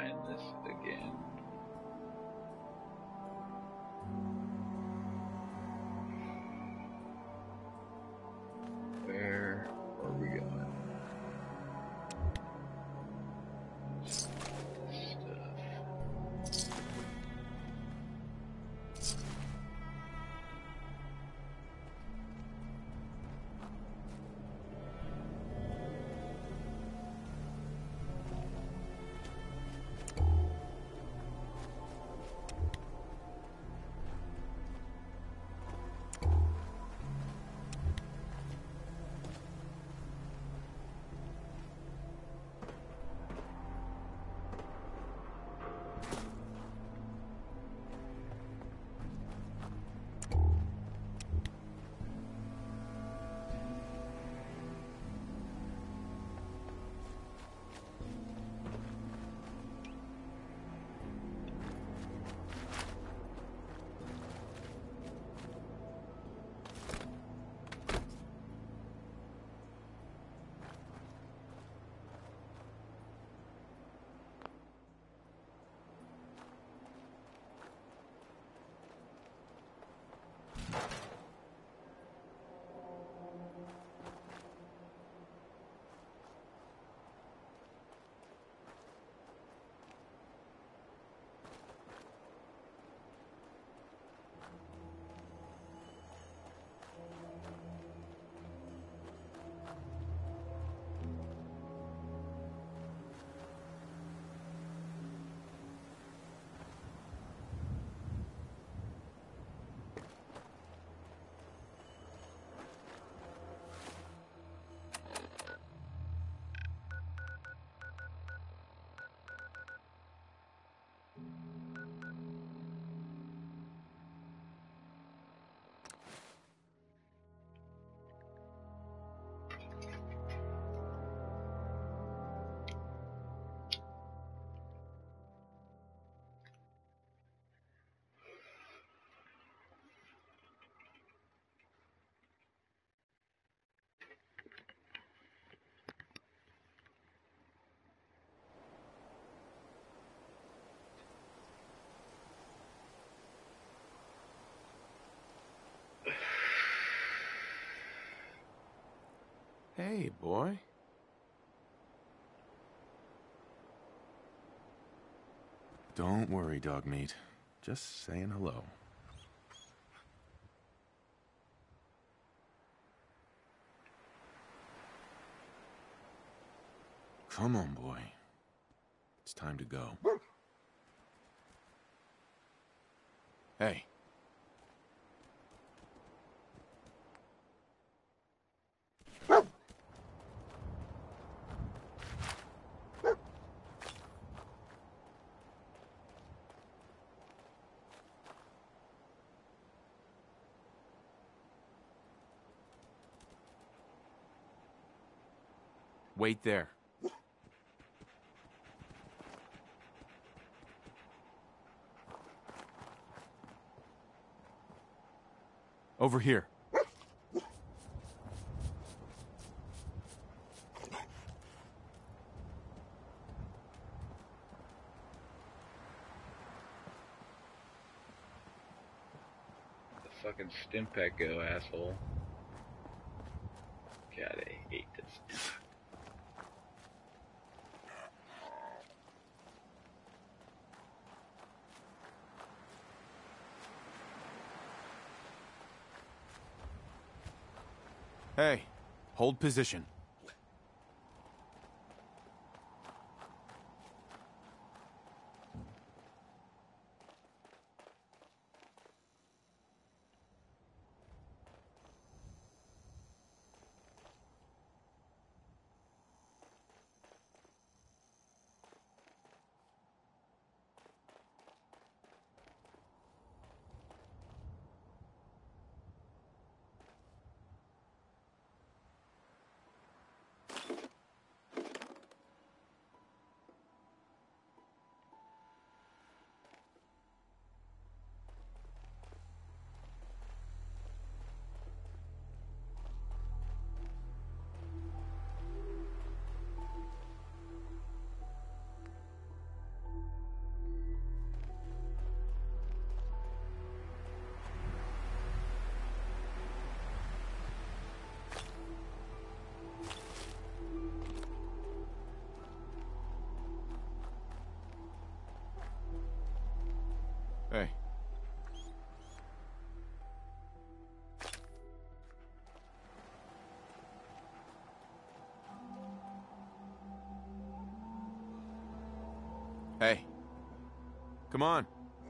find this again. Where are we going? This stuff. Hey, boy. Don't worry, dog meat. Just saying hello. Come on, boy. It's time to go. Hey. Wait there. Over here. The fucking Stimpack go, asshole. God, I hate this. Hey, hold position. Hey. Hey. Come on.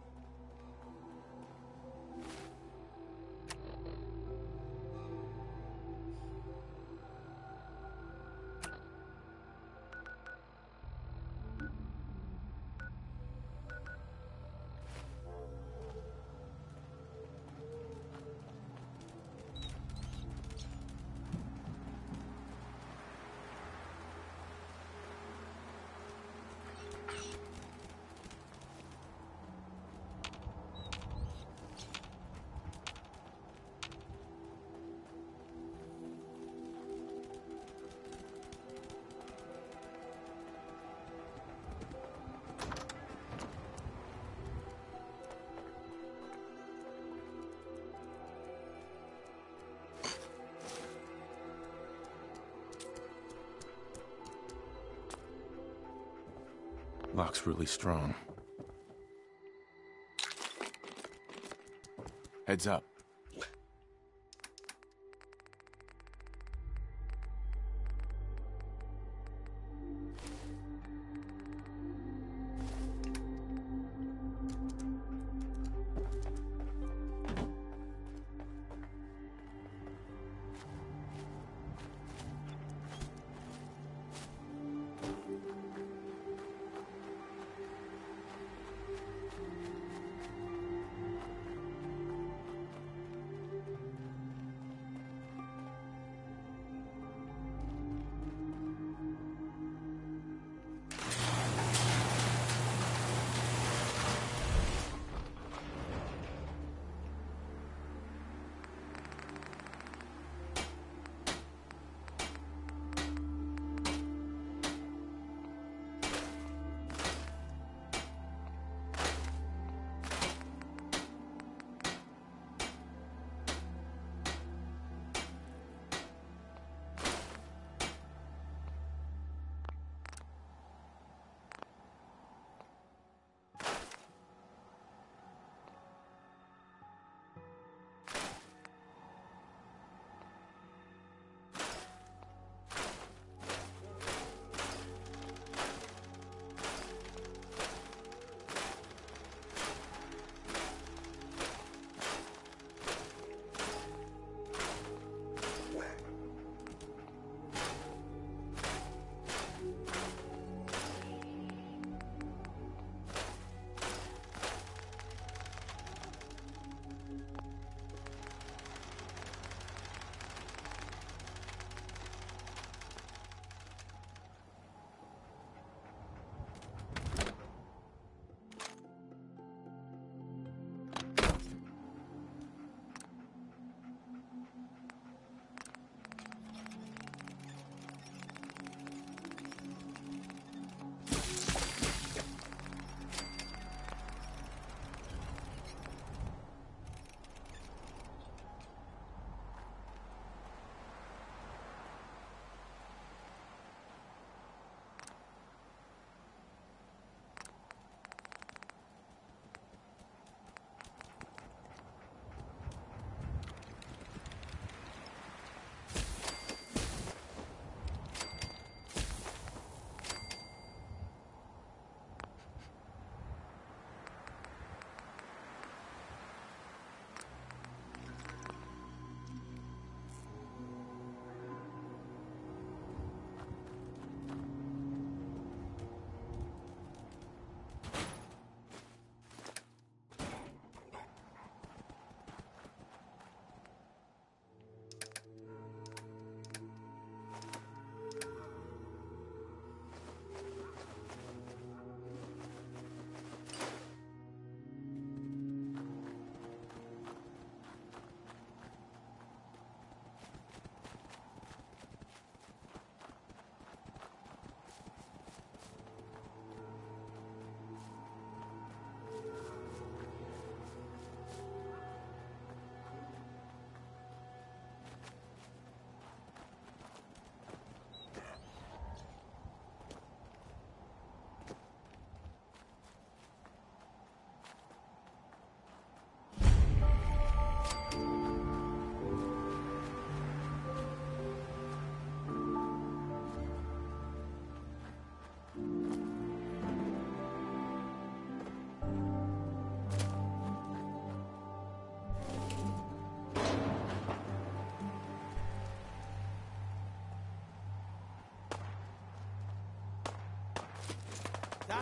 Lock's really strong. Heads up.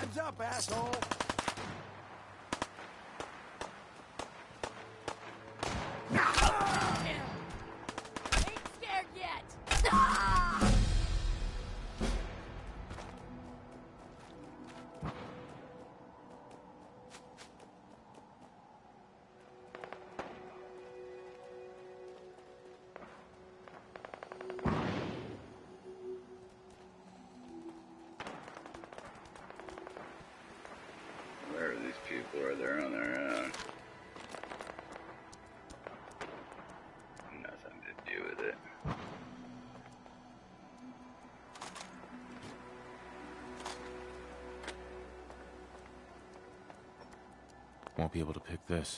Time's up, asshole! Ain't scared yet! Where are these people? Are they on their own? Nothing to do with it. Won't be able to pick this.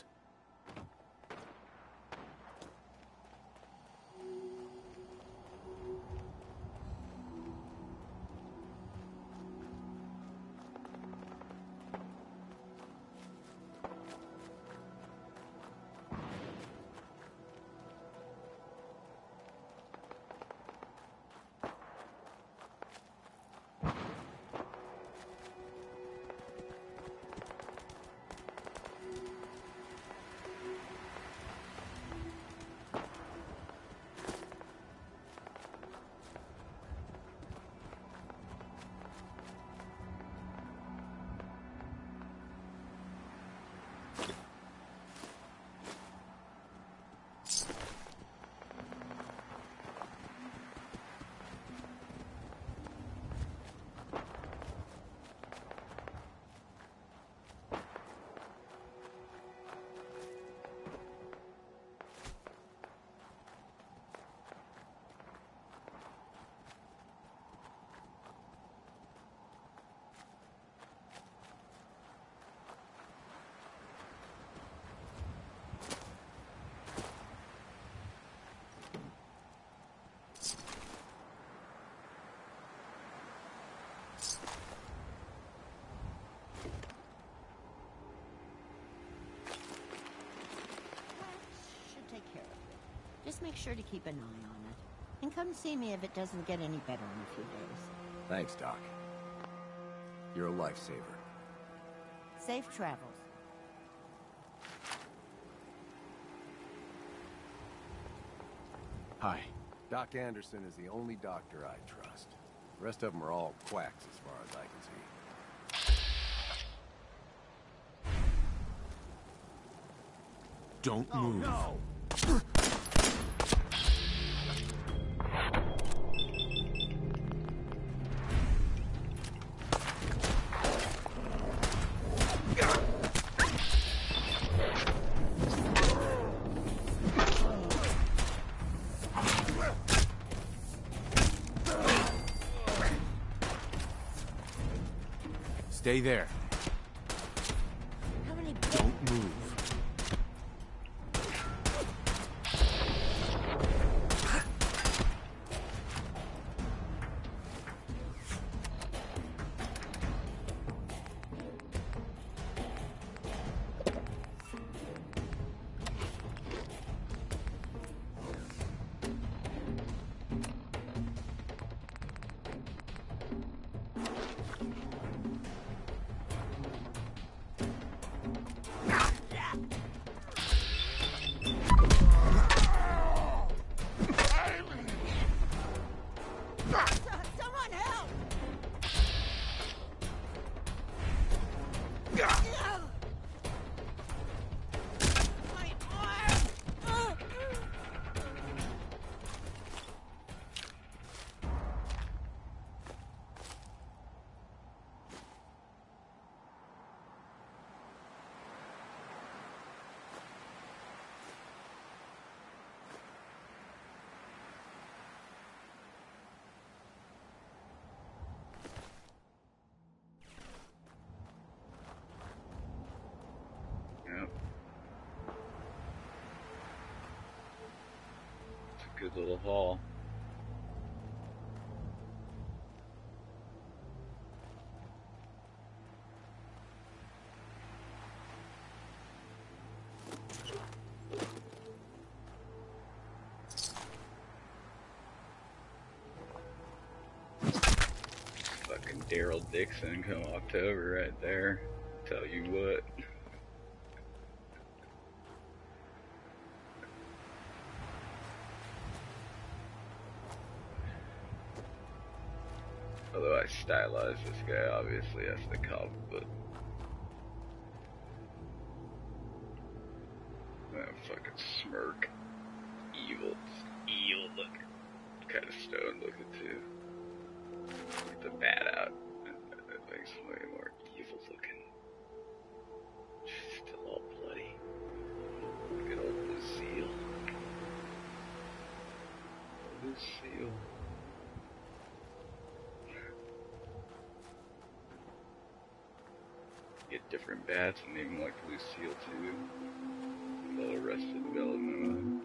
Should take care of it. Just make sure to keep an eye on it. And come see me if it doesn't get any better in a few days. Thanks, Doc. You're a lifesaver. Safe travels. Hi. Doc Anderson is the only doctor I trust. The rest of them are all quacks as far as I can see. Don't move. No! Stay there. How many... Don't move. Someone help! My arm! Yep. It's a good little haul. Fucking Daryl Dixon come October right there. Tell you what. Although I stylized this guy, obviously, as the comic book. That fucking smirk. Evil looking. Kind of stoned looking too. Get the bat out. That makes him way more evil looking. Still all bloody. Good old Lucille. Lucille. Get different bats and name them like Lucille too. A little Arrested Development with it.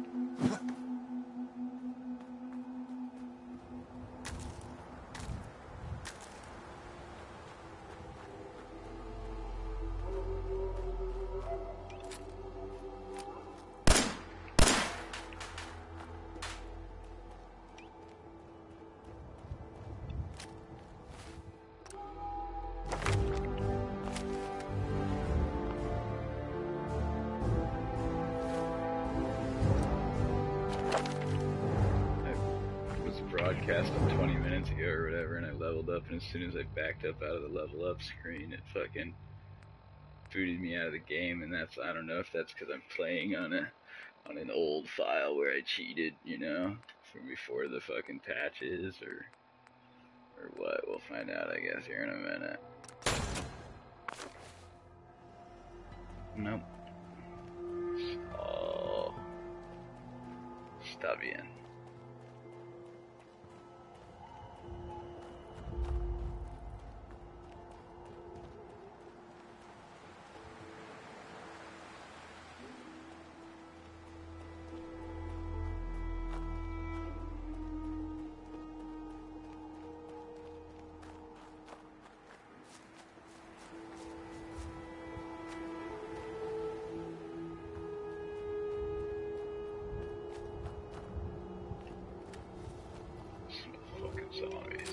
Broadcast 20 minutes ago or whatever, and I leveled up, and as soon as I backed up out of the level up screen, it fucking booted me out of the game. And that's, I don't know if that's because I'm playing on an old file where I cheated, you know, from before the fucking patches, or what. We'll find out, I guess, here in a minute. Nope. Oh, está bien. Zombies.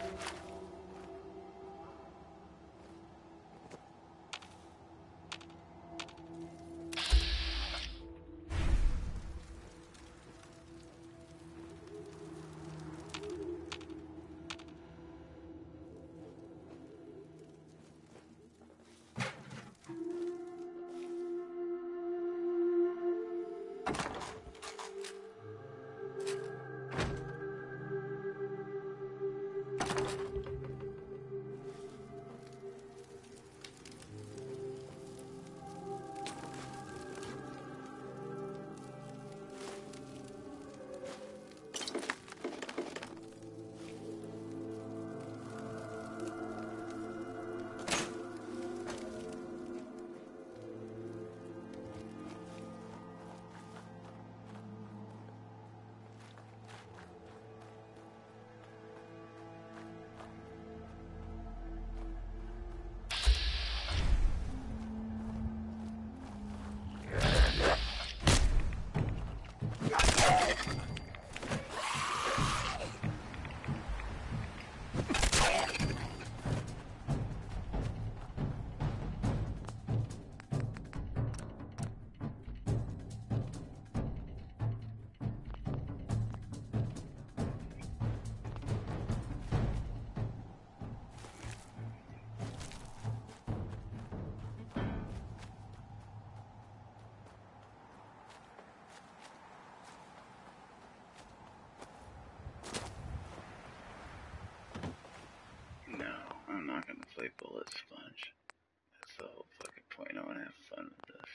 I'm not gonna play Bullet Sponge. That's the whole fucking point. I wanna have fun with this.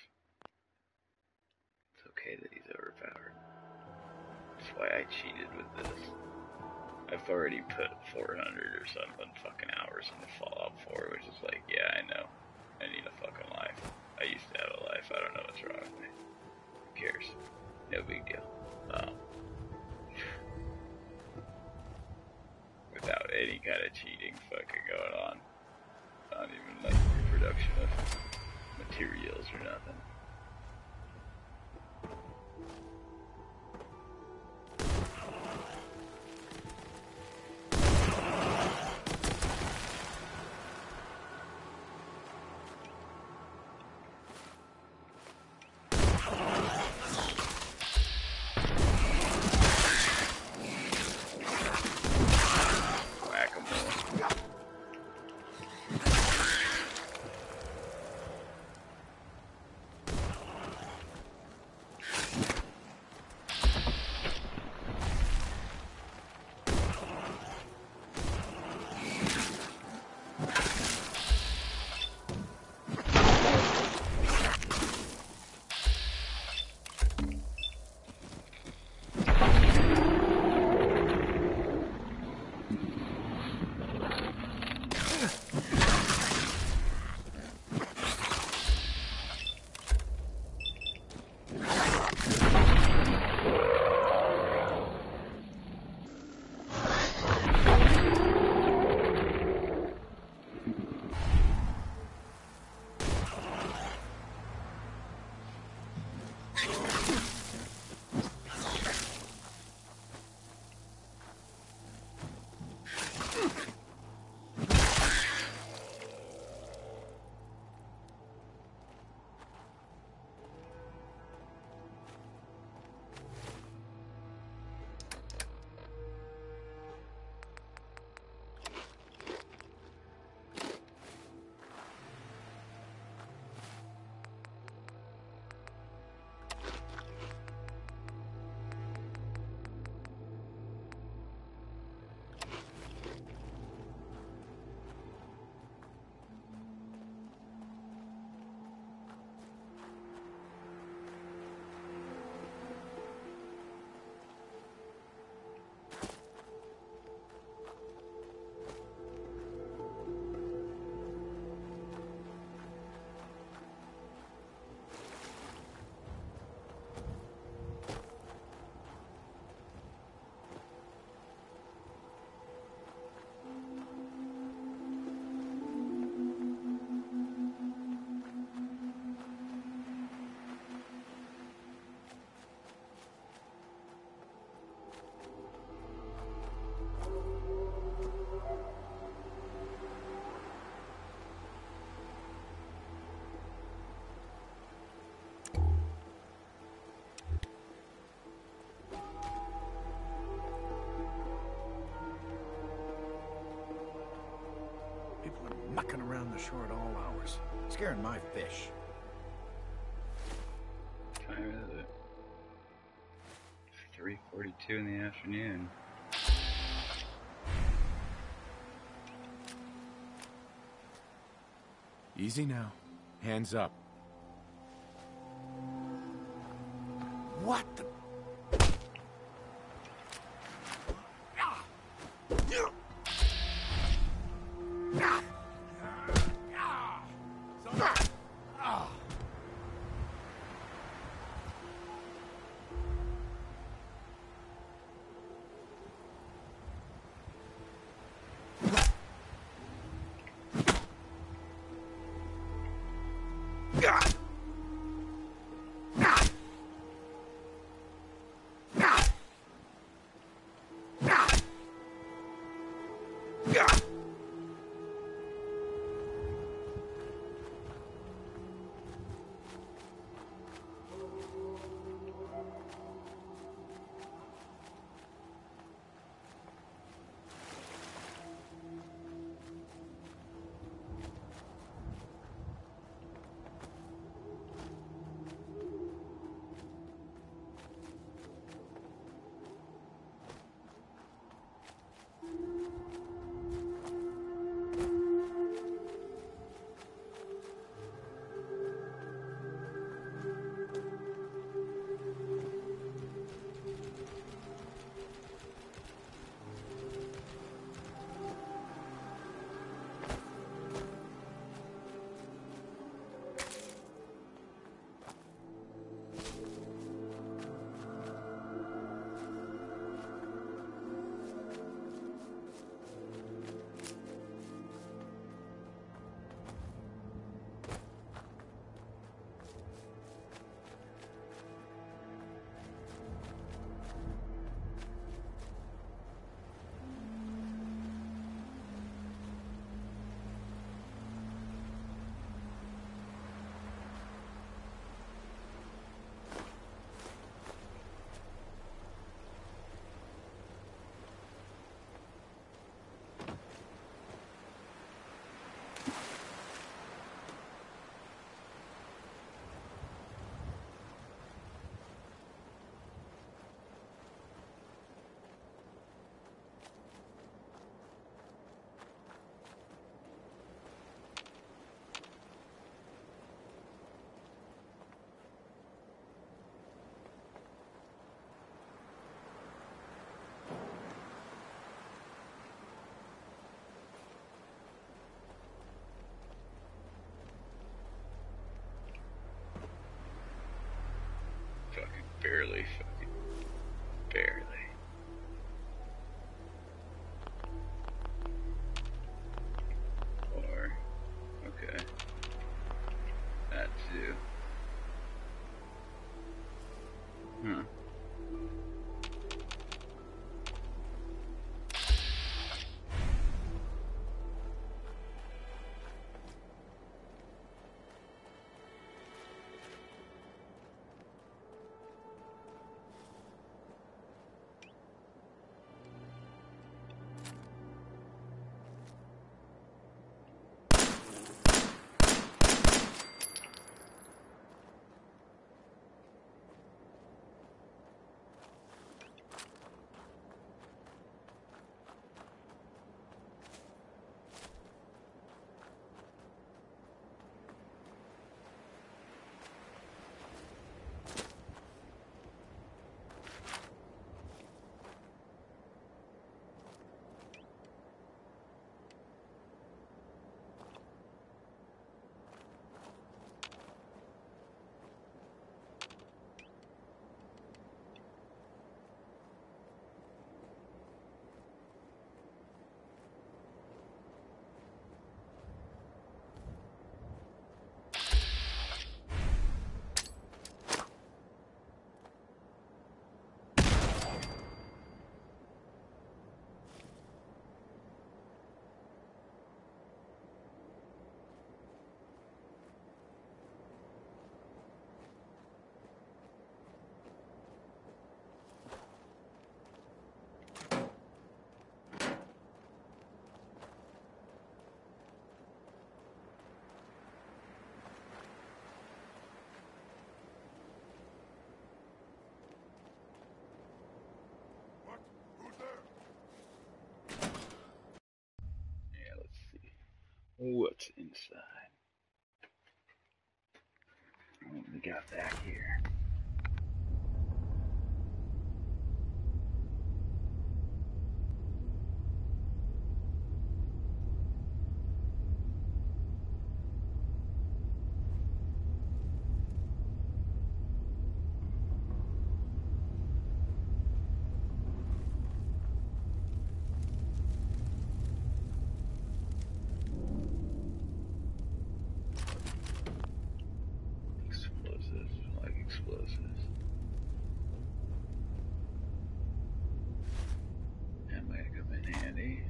It's okay that he's overpowered. That's why I cheated with this. I've already put 400 or something fucking hours into Fallout 4, which is like, yeah, I know. I need a fucking life. I used to have a life. I don't know what's wrong with me. Who cares? No big deal. Without any kind of cheating fucking going on. Not even like reproduction of materials or nothing. Scaring my fish. Time is it? 3:42 in the afternoon. Easy now. Hands up. What the? Fucking barely, fucking barely. Or, okay. That too. Huh. What's inside? What we got back here? Explosives. That might come in handy.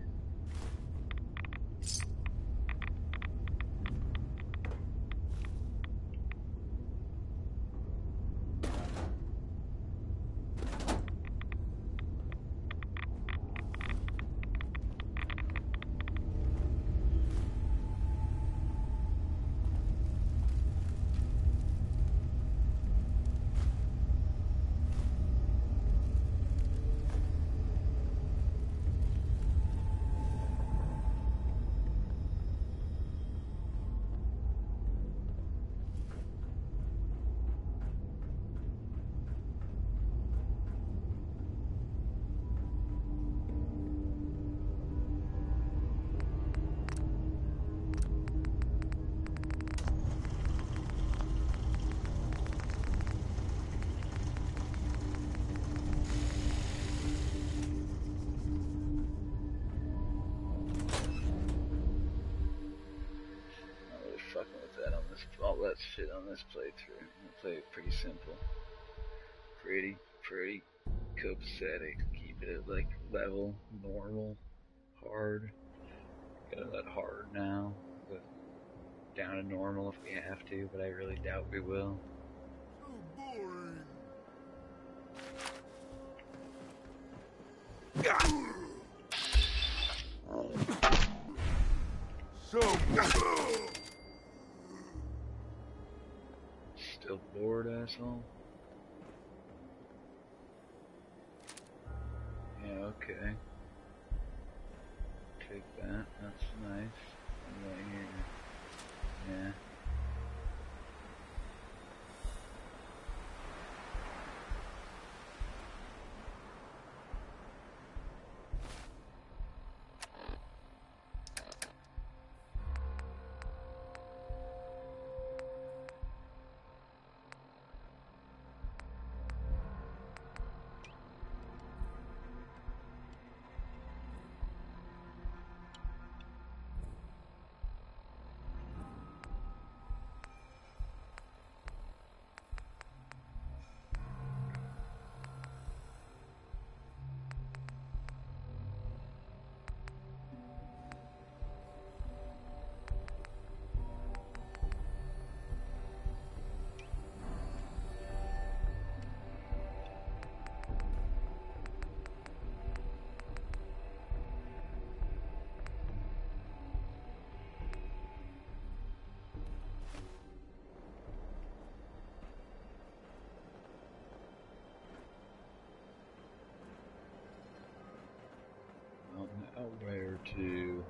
All that shit on this playthrough. I play it pretty simple. Pretty copacetic. Keep it at like level, normal, hard. Gotta let hard now. But down to normal if we have to, but I really doubt we will. Still bored, asshole? Yeah, okay. Take that, that's nice. Right here. Yeah. Now where to?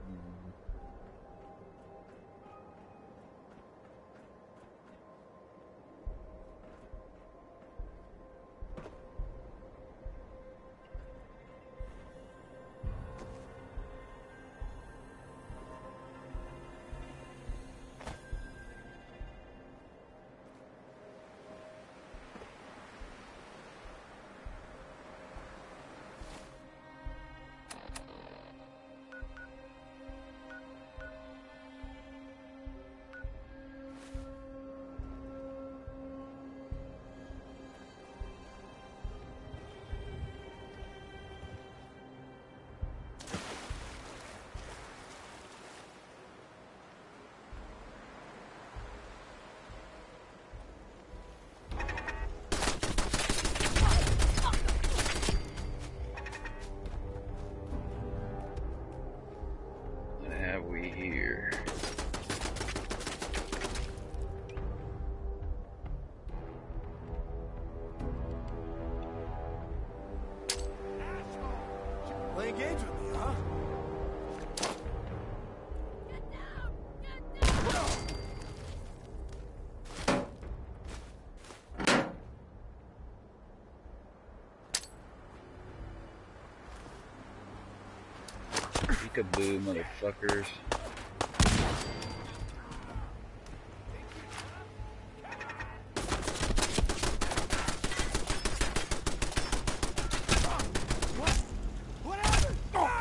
What have we here? Playing games with me, huh? Peekaboo, motherfuckers. What happened?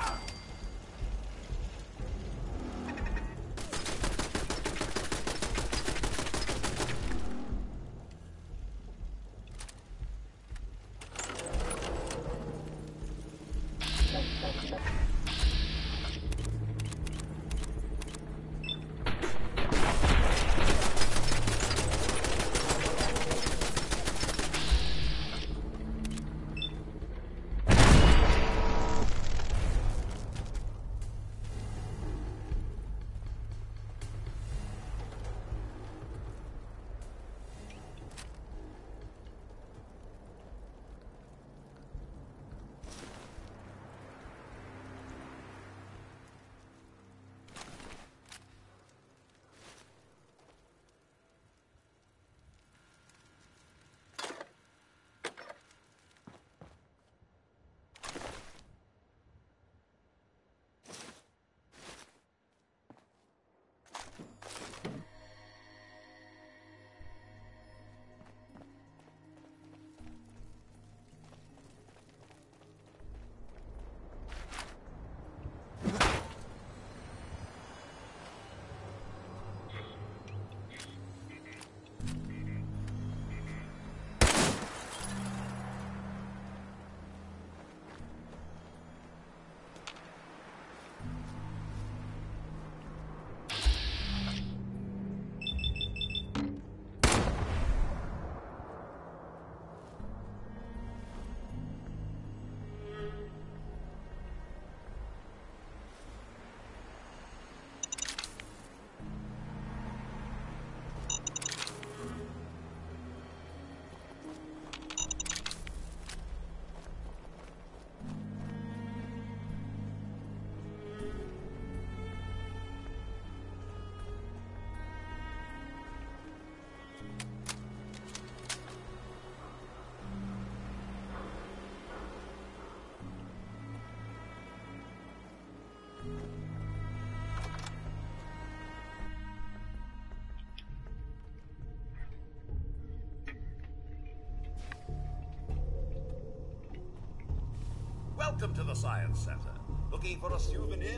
Welcome to the Science Center. Looking for a souvenir?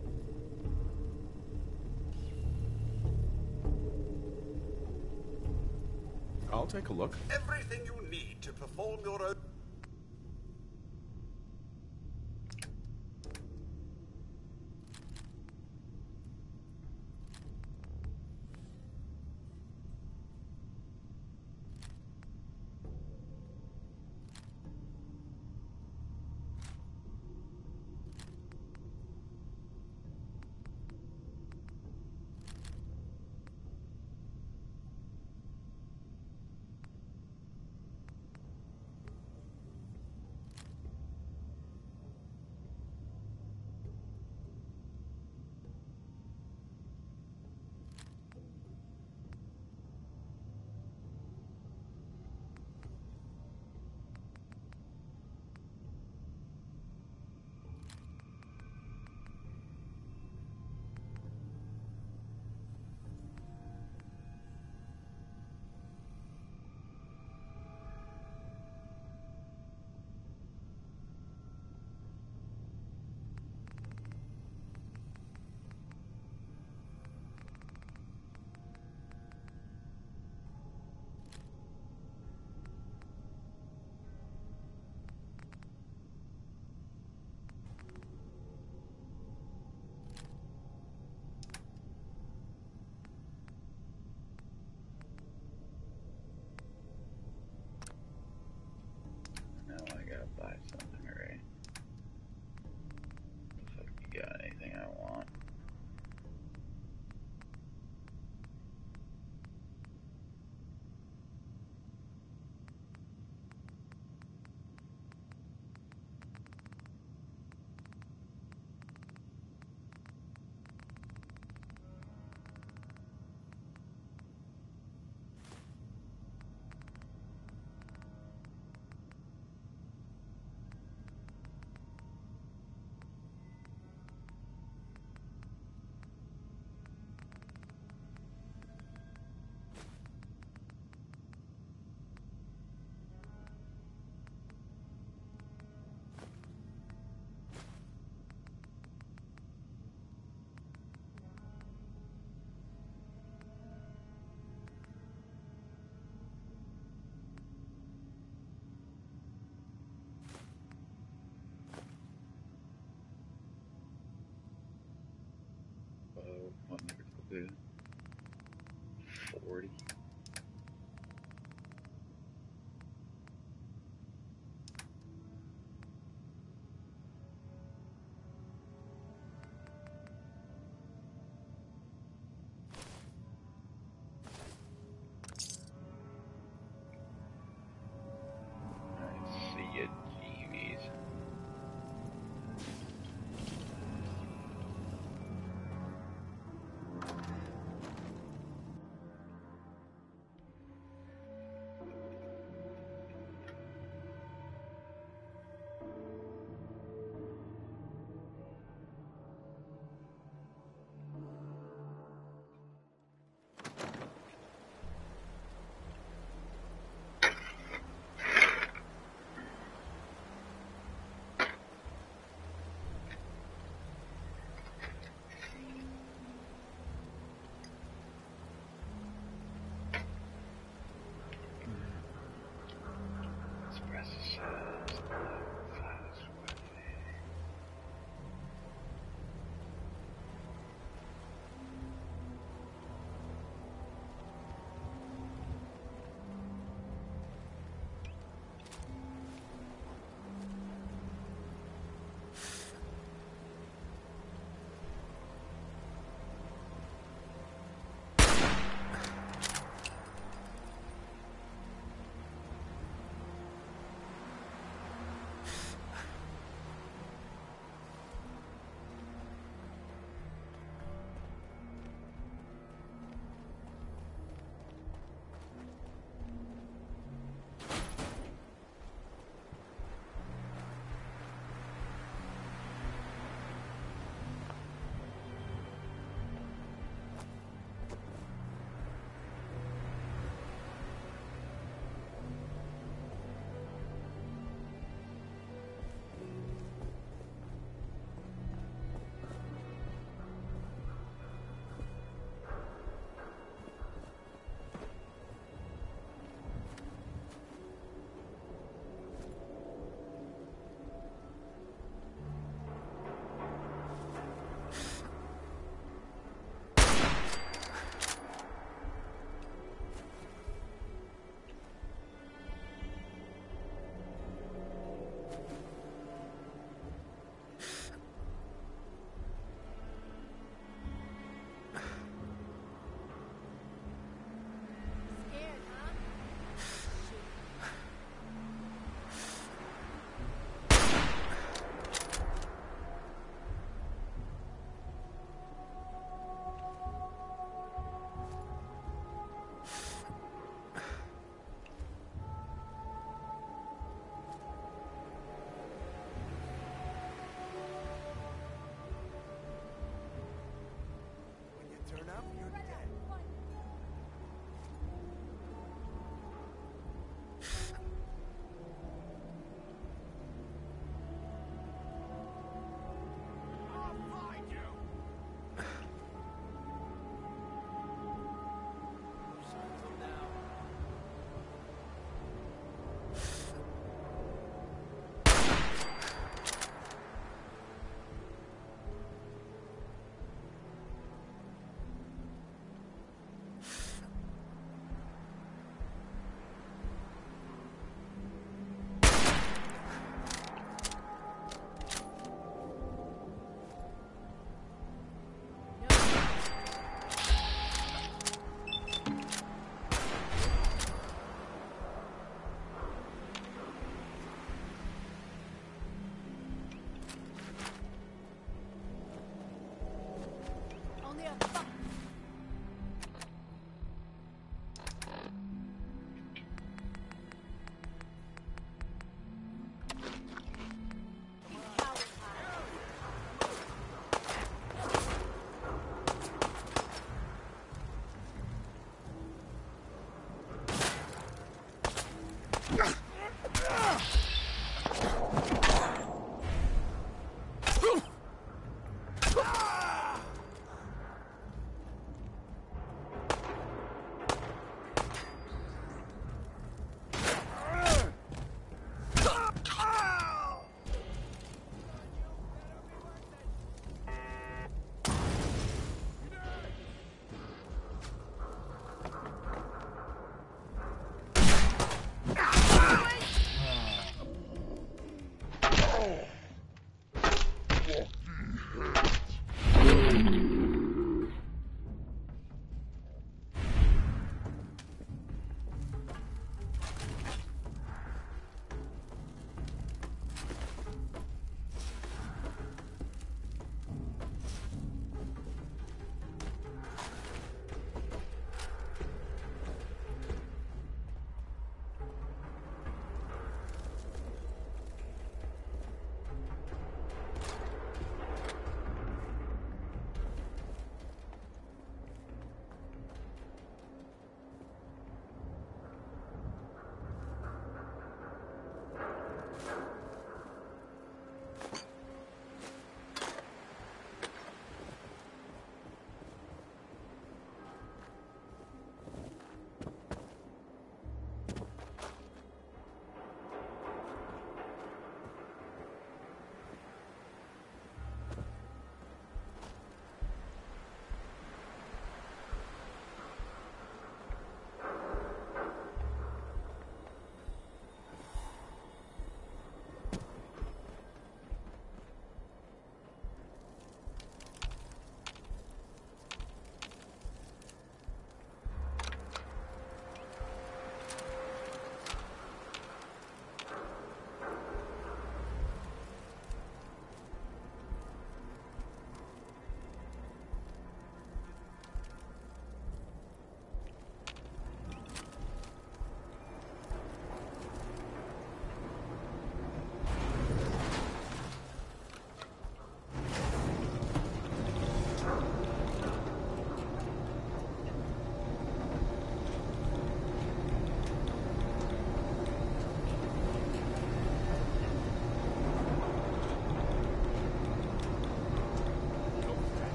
I'll take a look. Everything you need to perform your own... clue. 40. I see it, GVs.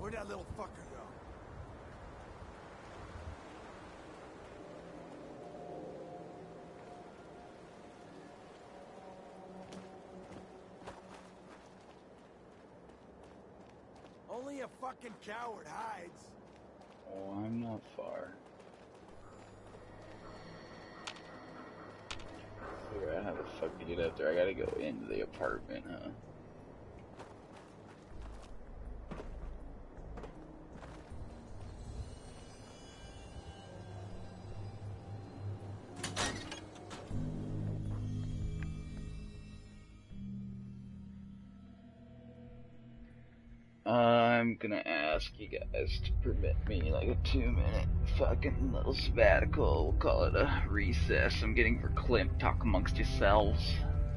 Where'd that little fucker go? Only a fucking coward hides. Oh, I'm not far. Figure out how the fuck to get up there. I gotta go into the apartment, huh? I'm gonna ask you guys to permit me like a 2-minute fucking little sabbatical. We'll call it a recess. I'm getting verklempt. Talk amongst yourselves.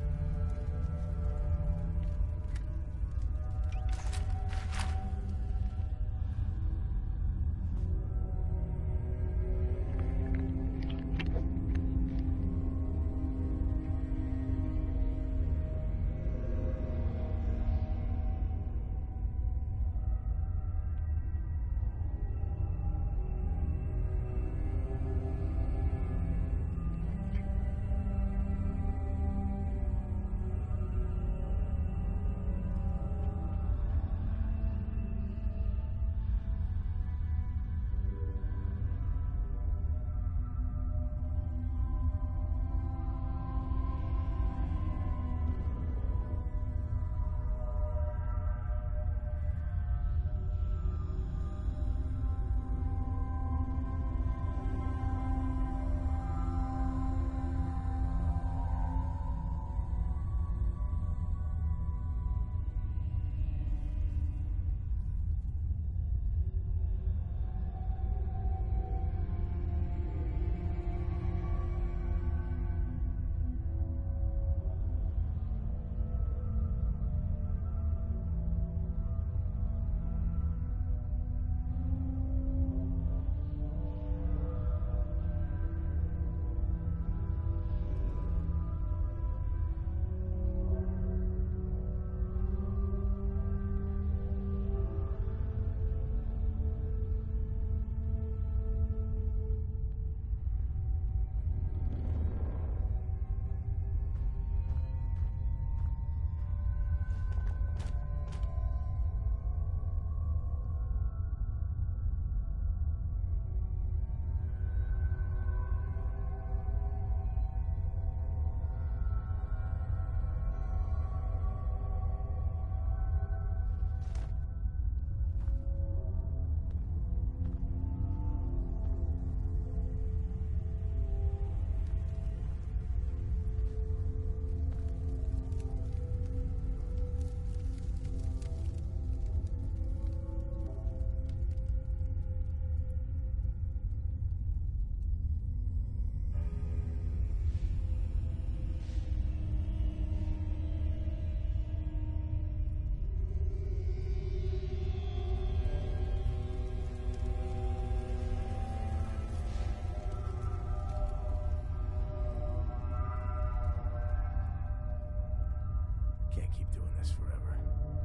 Can't keep doing this forever.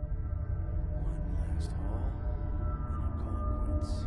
One last haul, and I'll call it quits.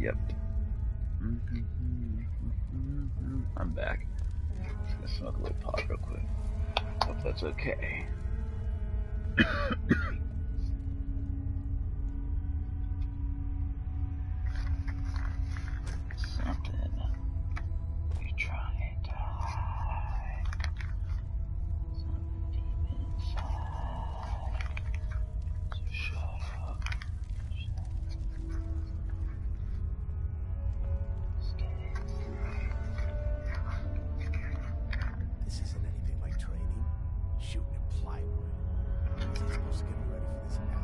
Yep. I'm back. Just gonna smoke a little pot real quick. Hope that's okay. Something you're trying to hide. Something deep inside. So shut up. This isn't anything like training. Shooting at plywood. Is he supposed to get me ready for this now?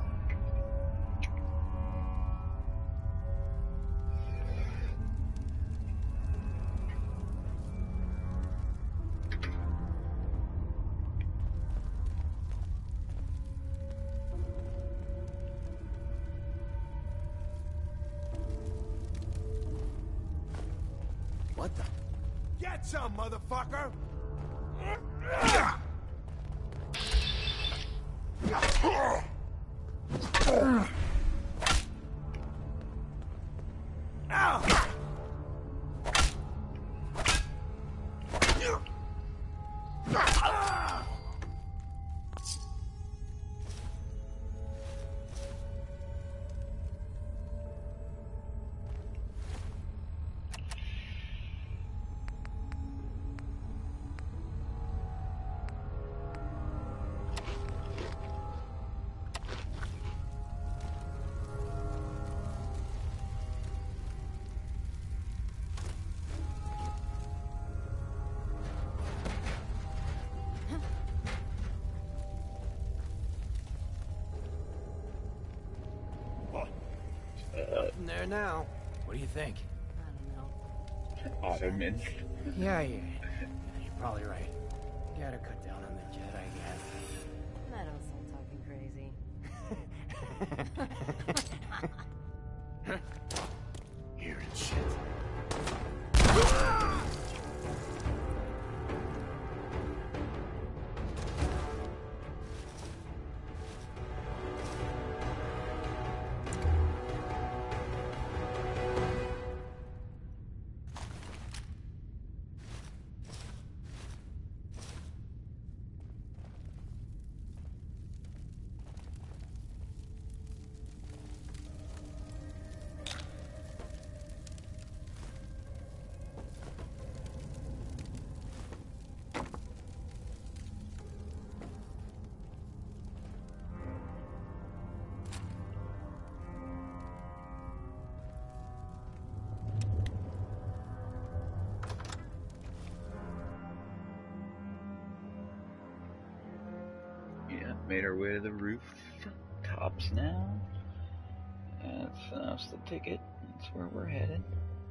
What the? Get some, motherfucker! There now. What do you think? I don't know. Ottoman. Yeah, you're probably right. Gotta cut down on the jet, I guess. I don't sound talking crazy. Weird shit. Yeah, made our way to the roof tops now. That's the ticket. That's where we're headed.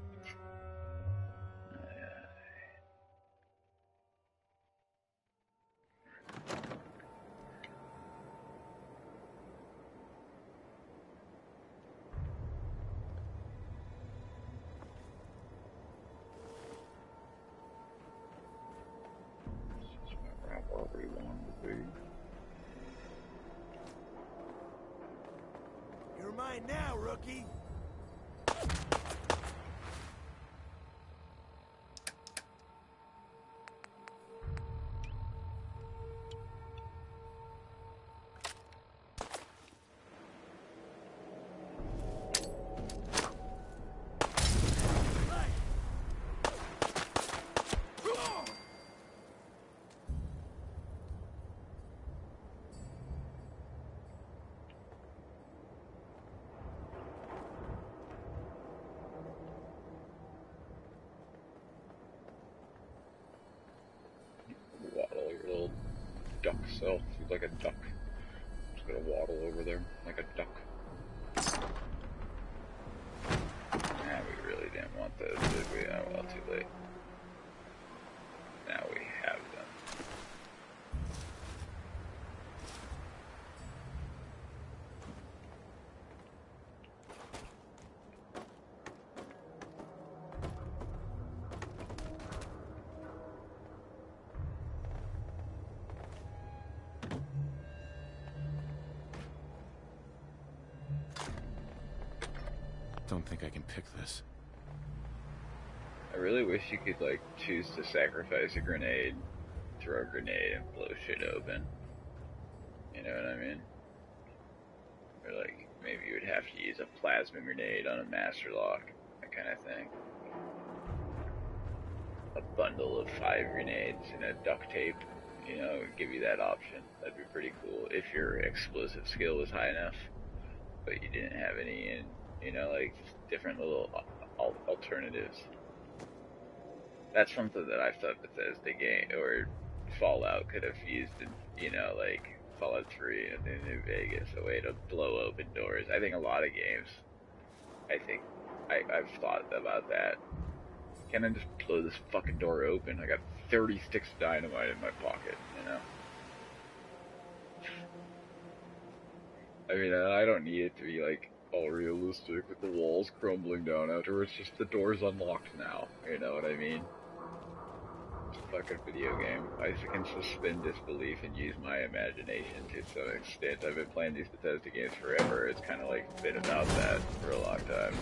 Right where we wanted to be. You're mine now, rookie! Waddle your little duck self. He's like a duck. Just gonna waddle over there like a duck. Nah, we really didn't want those, did we? Oh well, too late. Now we have them. don't think I can pick this. I really wish you could, like, choose to sacrifice a grenade, throw a grenade, and blow shit open. You know what I mean? Or, like, maybe you would have to use a plasma grenade on a master lock, that kind of thing. A bundle of 5 grenades and a duct tape, you know, would give you that option. That'd be pretty cool if your explosive skill was high enough, but you didn't have any, and, you know, like, just different little alternatives. That's something that I thought Bethesda game or Fallout could have used in, you know, like Fallout 3 and in New Vegas, a way to blow open doors. I think a lot of games, I've thought about that. Can I just blow this fucking door open? I got 30 sticks of dynamite in my pocket, you know? I mean, I don't need it to be like all realistic with the walls crumbling down afterwards, just the door's unlocked now, you know what I mean? Fucking video game. I can suspend disbelief and use my imagination to some extent. I've been playing these Bethesda games forever. It's kind of like been about that for a long time.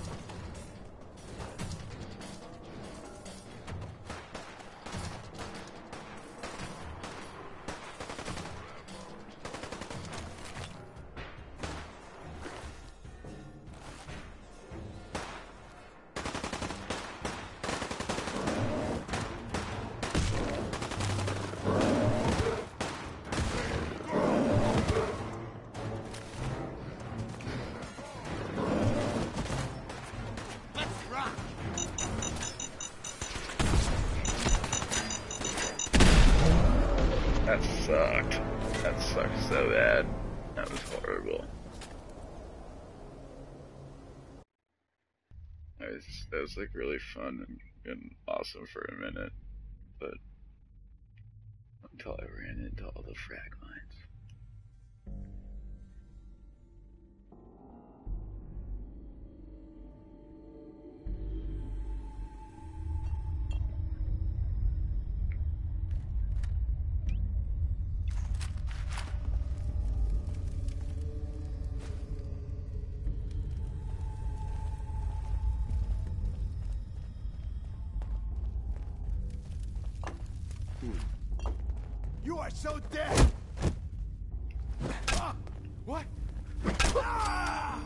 That sucked. That sucked so bad. That was horrible. That was like really fun and awesome for a minute, but until I ran into all the frag mines. You are so dead! What? Ah!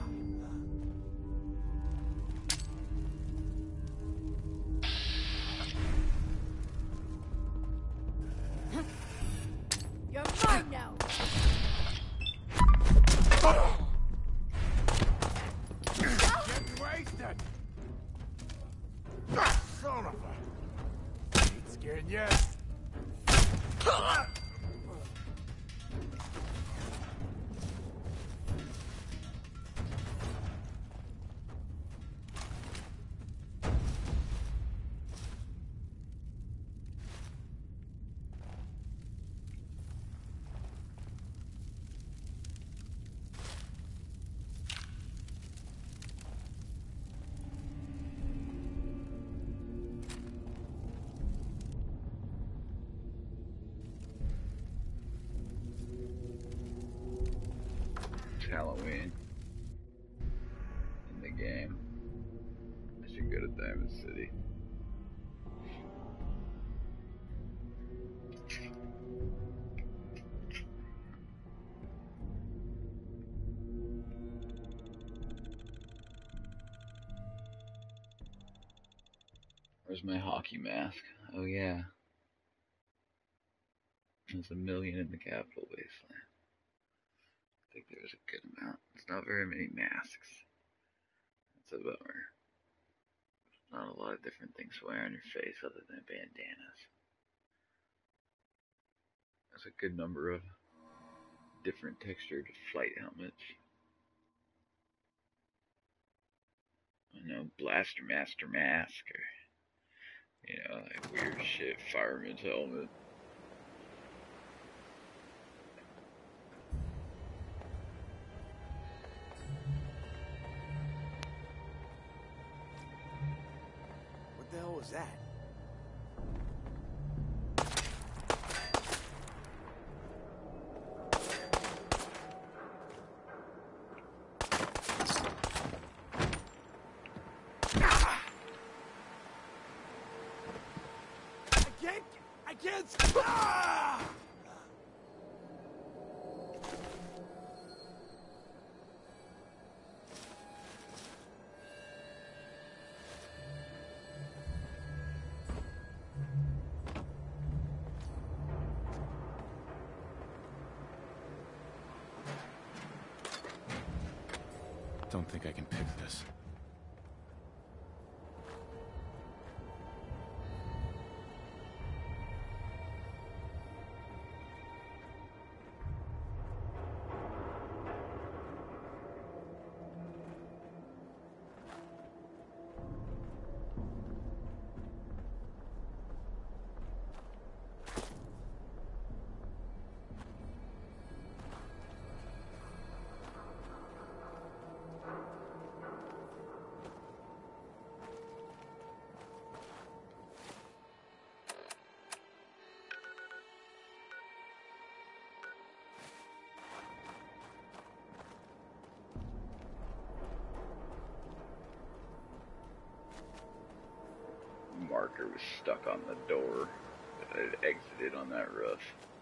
You're mine now! Getting wasted! Son of a... Ain't scared yet. Halloween in the game. I should go to Diamond City. Where's my hockey mask? Oh yeah. There's 1 million in the Capital Wasteland. I think there was a good amount. It's not very many masks. That's a bummer. Not a lot of different things to wear on your face other than bandanas. There's a good number of different textured flight helmets. I know, Blaster Master mask, or, you know, like weird shit, fireman's helmet. What the hell was that? kids! Ah! Don't think I can pick this. Marker was stuck on the door that I had exited on that roof.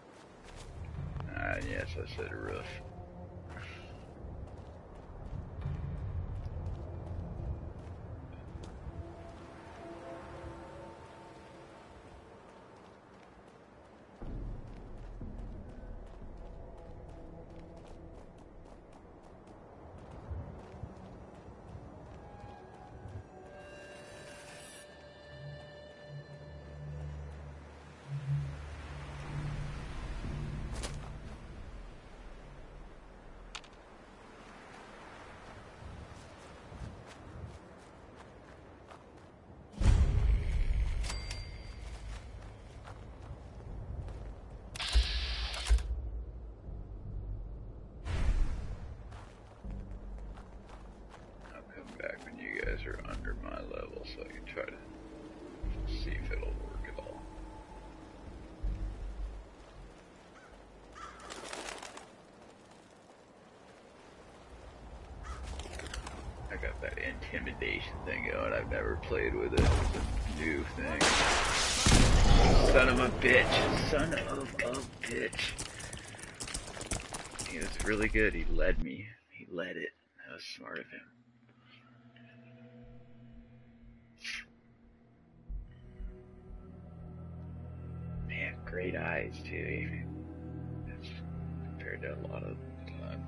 Yes, I said roof. Back when you guys are under my level so I can try to see if it'll work at all. I got that intimidation thing going. I've never played with it. It's a new thing. Son of a bitch. Son of a bitch. He was really good. He led me. He led it. That was smart of him. Man, great eyes too. That's compared to a lot of time.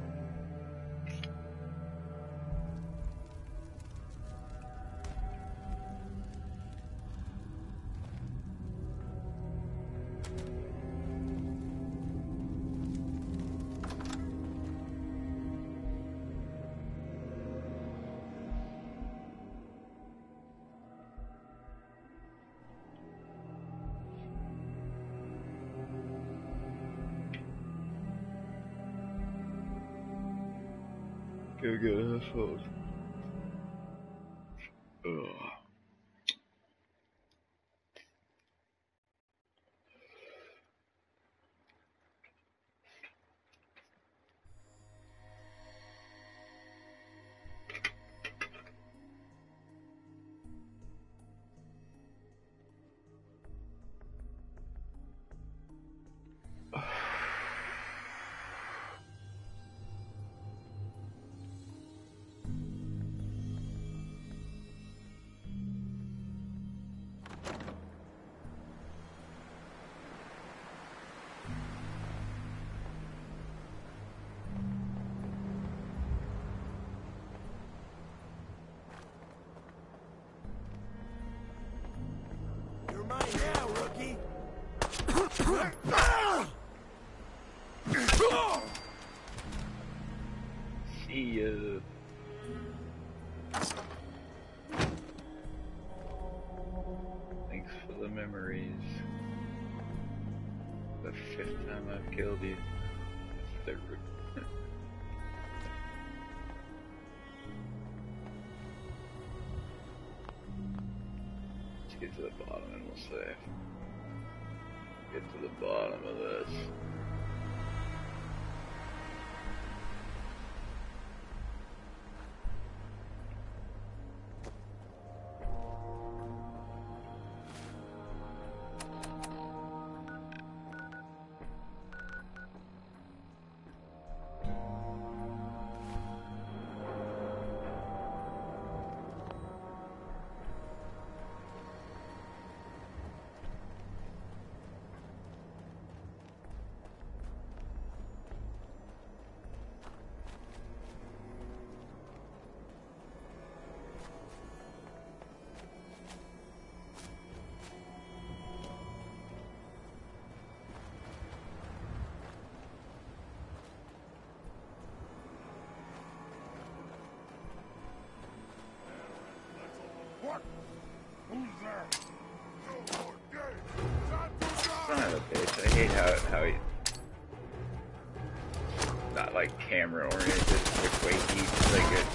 Go get a phone. Ugh. You're mine now, rookie! See ya. Thanks for the memories. The 5th time I've killed you. The 3rd. Let's get to the bottom and we'll save. Get to the bottom of this. hate how he not like camera oriented, the way he's like it.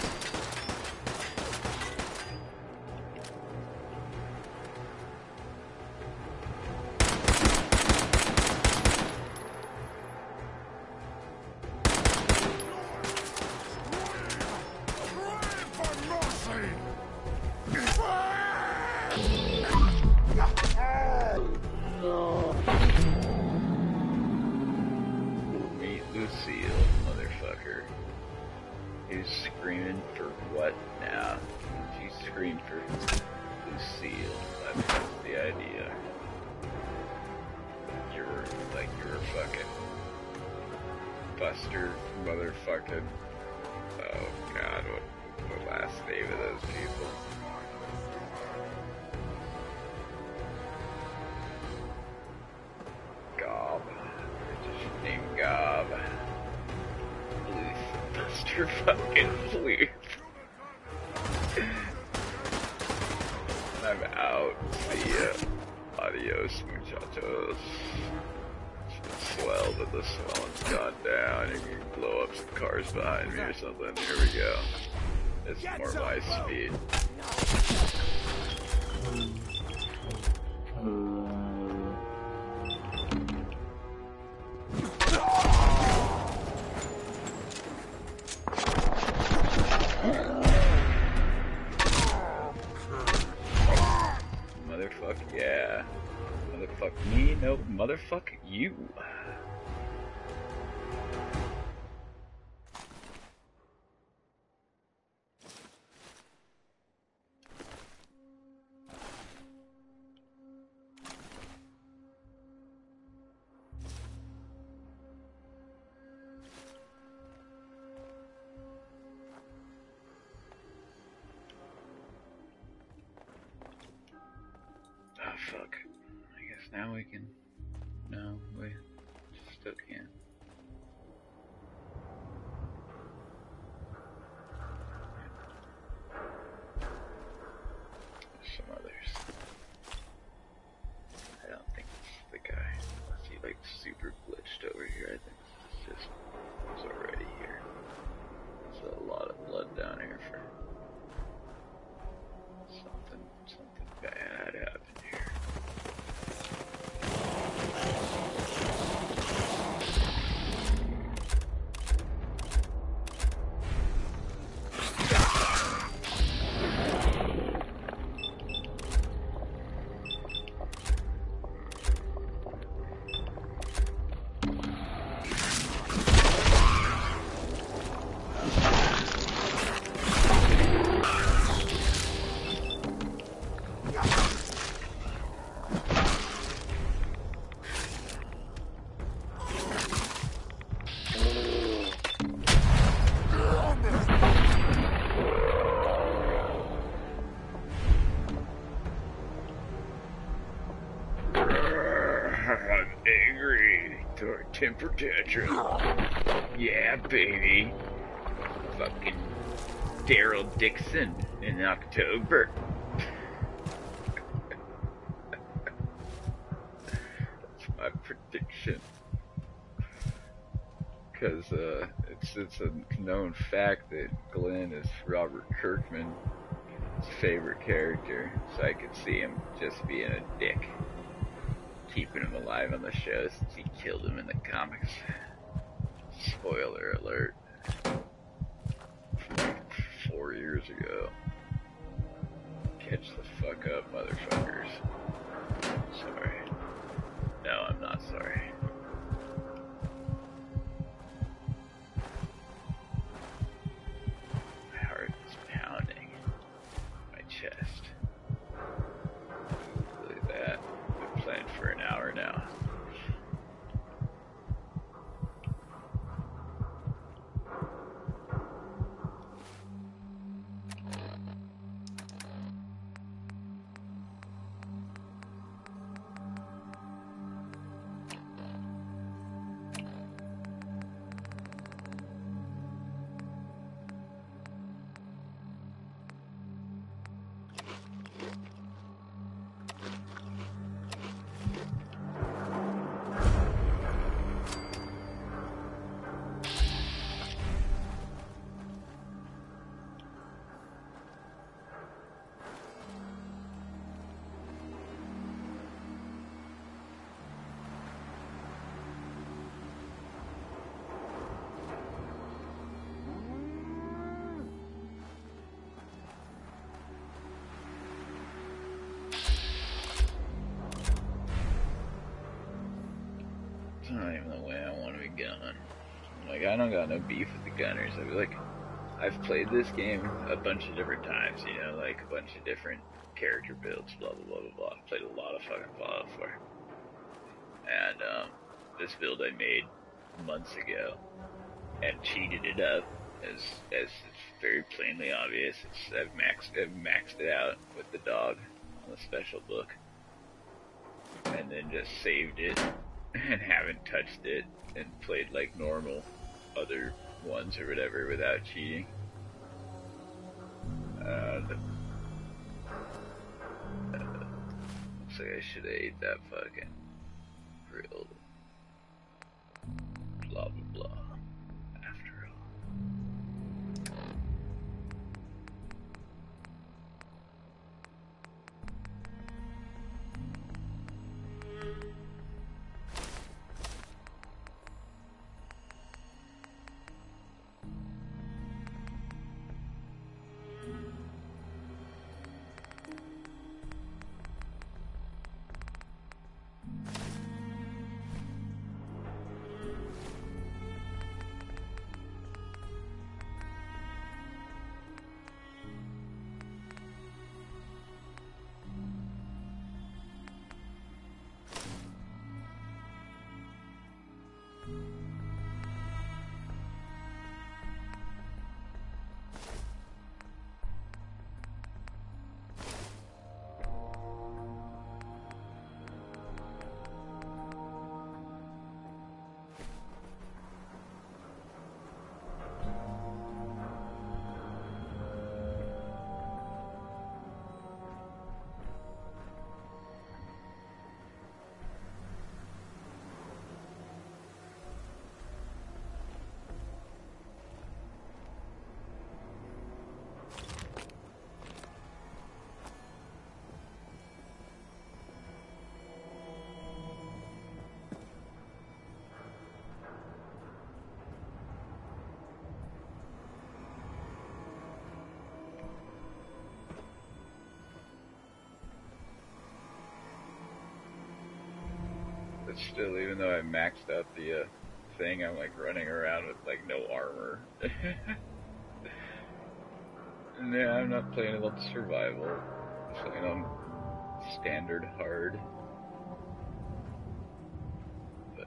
Meet Lucille, motherfucker. Who's screaming for what now? She screamed for Lucille. That's the idea. You're a fucking Buster motherfucking. Oh god, what the last name of those people? Gob. Just named Gob. Bluth. Buster fucking Bluth. I'm out. See ya. Adios, muchachos. It's been swell, but the swelling's gone down. You can blow up some cars behind me or something. Here we go. It's more my speed. Motherfuck yeah. Motherfuck me? No, motherfuck you. Oh fuck. I guess now we can. No, we still can't. There's some others. I don't think it's the guy. Unless he like super glitched over here. I think it's just he's already here. There's a lot of blood down here for something bad happened here. I'm angry. Throw a temper tantrum. Yeah, baby. Fucking Daryl Dixon in October. That's my prediction. Because it's a known fact that Glenn is Robert Kirkman's favorite character, so I could see him just being a dick, keeping him alive on the show since he killed him in the comics. Spoiler alert. From 4 years ago. Catch the fuck up, motherfuckers. Sorry. No, I'm not sorry. My heart is pounding my chest. Look at that. I've been playing for an hour now. not even the way I want to be going. Like, I don't got no beef with the Gunners. I mean, like, I've played this game a bunch of different times, you know, like a bunch of different character builds, blah, blah, blah, blah, blah. I've played a lot of fucking Fallout 4. And, this build I made months ago and cheated it up, as it's very plainly obvious. I've maxed it out with the dog on the special book. And then just saved it and haven't touched it and played like normal other ones or whatever without cheating. Looks like I should have ate that fucking grilled. Blah blah blah. After all. But still, even though I maxed out the thing, I'm like running around with like no armor. And yeah, I'm not playing about survival. I'm playing on standard hard. But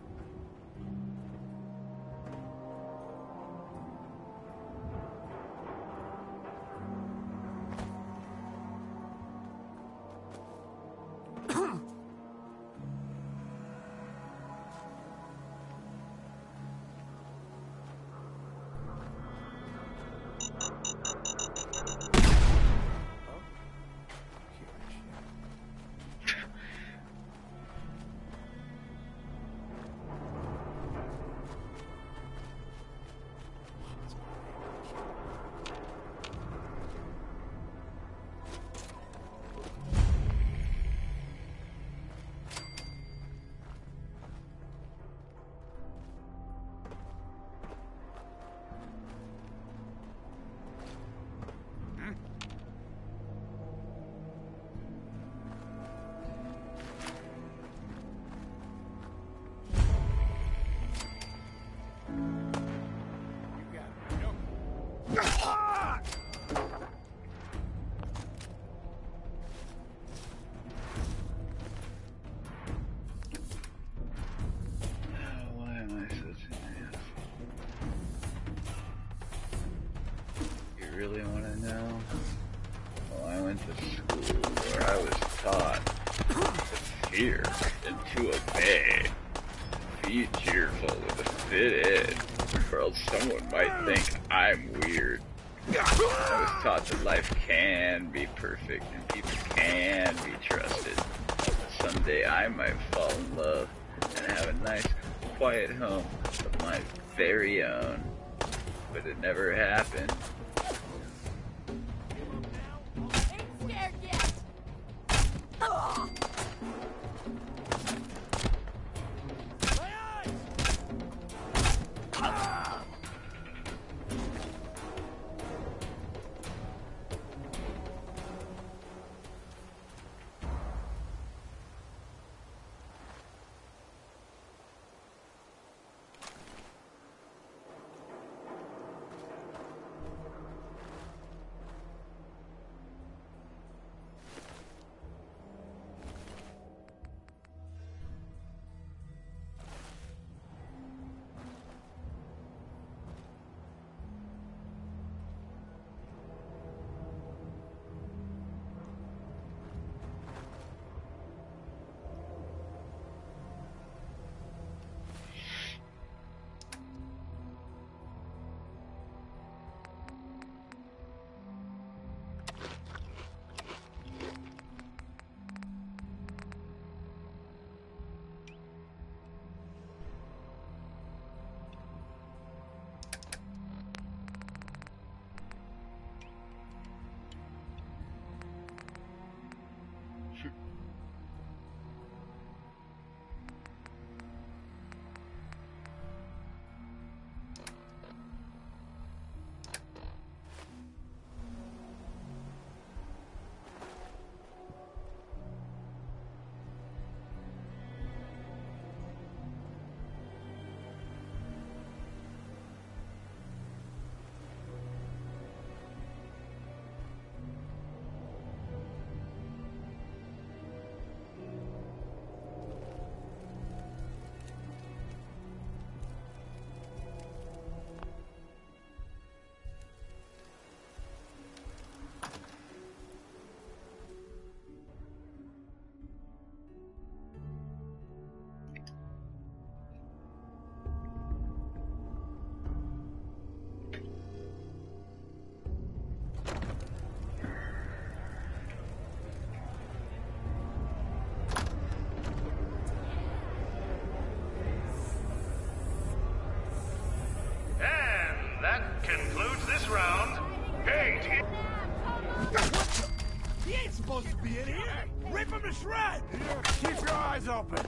why am I such an ass? You really want to know? Well, I went to school where I was taught to fear and to obey. Be cheerful with a fit in, or else someone might think I'm weird. I was taught that life can be perfect and people can be trusted. Someday I might fall in love and have a nice, quiet home of my very own. But it never happened. Ain't scared yet. Ugh. My eyes! Ah! round. Cage. He ain't supposed to be in here! Rip him to shreds! Keep your eyes open!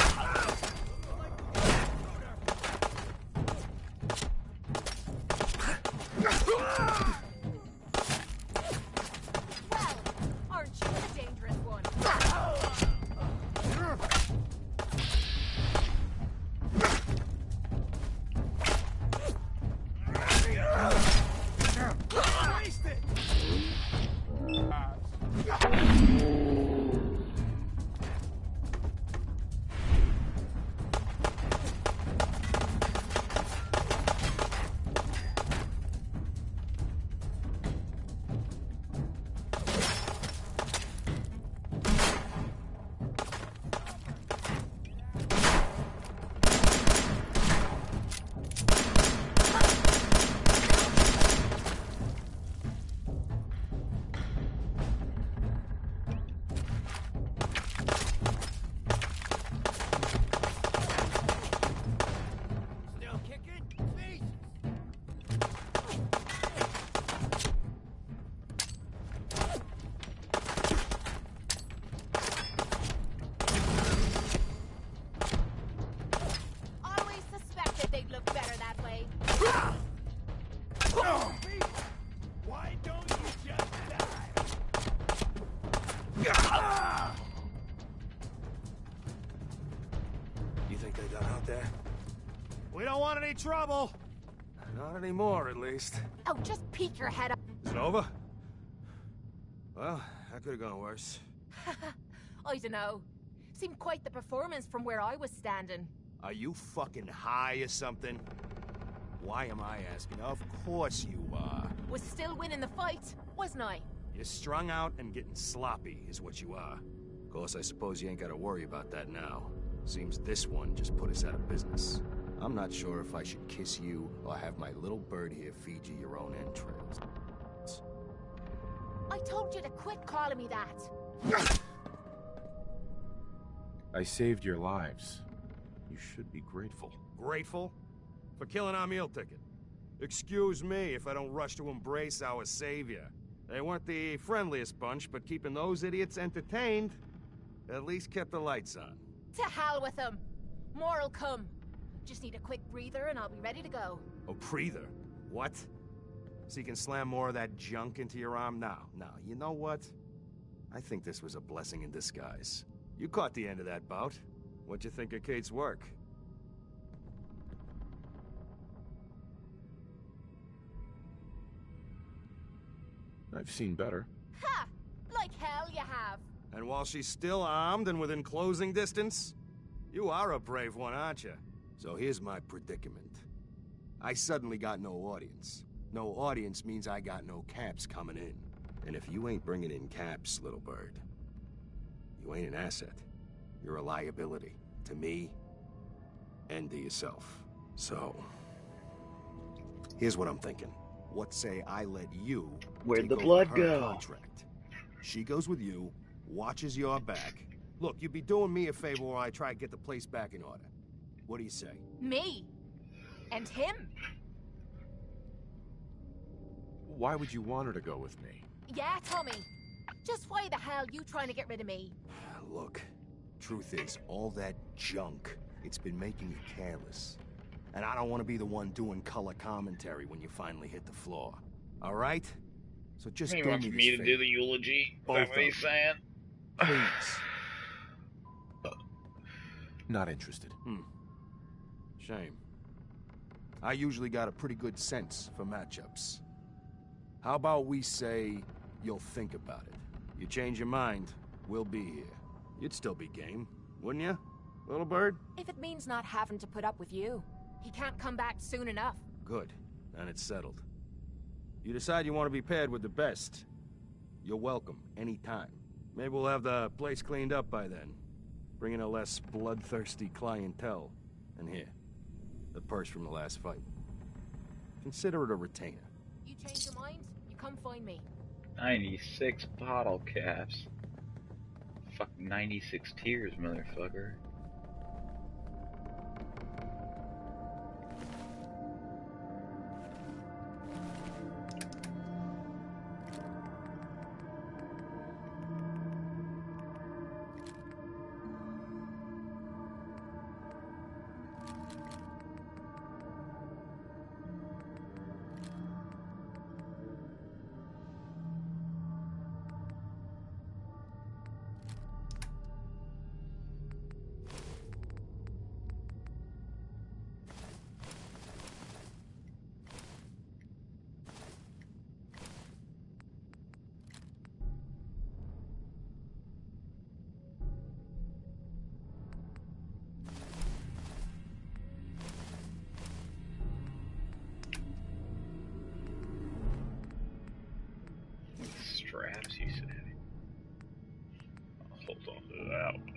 Well, aren't you a dangerous one? Waste it! Still kicking? Jesus! Always suspected they'd look better that way. Why don't you just die? You think they done out there? We don't want any trouble. Not anymore, at least. Oh, just peek your head up. Is it over? Well, that could have gone worse. I dunno. Seemed quite the performance from where I was standing. Are you fucking high or something? Why am I asking? Of course you are. Was still winning the fight, wasn't I? You're strung out and getting sloppy, is what you are. Of course, I suppose you ain't gotta worry about that now. Seems this one just put us out of business. I'm not sure if I should kiss you or have my little bird here feed you your own entrails. I told you to quit calling me that. I saved your lives. You should be grateful. Grateful? For killing our meal ticket. Excuse me if I don't rush to embrace our savior. They weren't the friendliest bunch, but keeping those idiots entertained at least kept the lights on. To hell with them. More'll come. Just need a quick breather and I'll be ready to go. A breather? What? So you can slam more of that junk into your arm now? Now, you know what? I think this was a blessing in disguise. You caught the end of that bout. What'd you think of Kate's work? I've seen better. Ha! Like hell you have. And while she's still armed and within closing distance, you are a brave one, aren't you? So here's my predicament. I suddenly got no audience. No audience means I got no caps coming in. And if you ain't bringing in caps, little bird, you ain't an asset. You're a liability to me and to yourself. So, here's what I'm thinking. What say I let you Where'd take the over blood her go? contract? She goes with you, watches your back. Look, you'd be doing me a favor while I try to get the place back in order. What do you say? Me. And him. Why would you want her to go with me? Yeah, Tommy. Just why the hell you trying to get rid of me? Look, truth is, all that junk, it's been making you careless. And I don't want to be the one doing color commentary when you finally hit the floor. All right? So just He do wants me me this to favor. do the eulogy. Is Both that what he's of them. saying? Please. Not interested. Shame. I usually got a pretty good sense for matchups. How about we say you'll think about it? You change your mind, we'll be here. You'd still be game, wouldn't you, little bird? If it means not having to put up with you. He can't come back soon enough. Good. Then it's settled. You decide you want to be paired with the best. You're welcome, anytime. Maybe we'll have the place cleaned up by then. Bring in a less bloodthirsty clientele. And here, the purse from the last fight. Consider it a retainer. You change your mind, you come find me. 96 bottle caps. Fuck 96 tears, motherfucker. crabs, you say? I'll hold on to that one.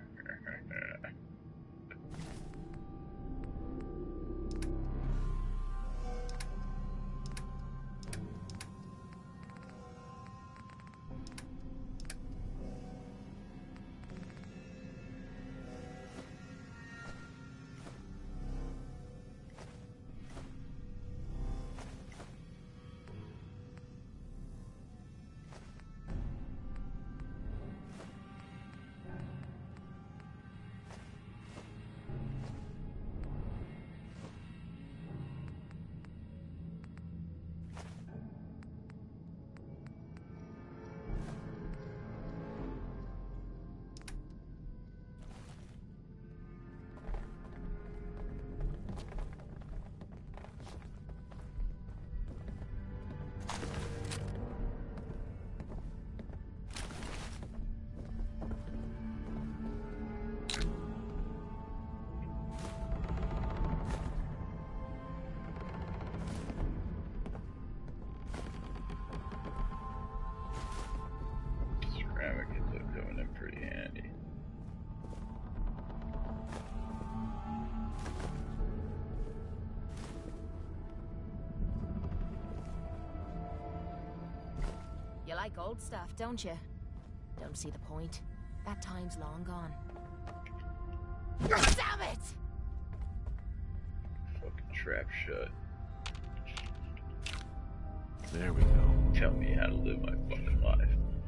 Ceramic ends up coming in pretty handy. You like old stuff, don't you? Don't see the point. That time's long gone. Damn it! Fucking trap shut. There we go. Tell me how to live my fucking life.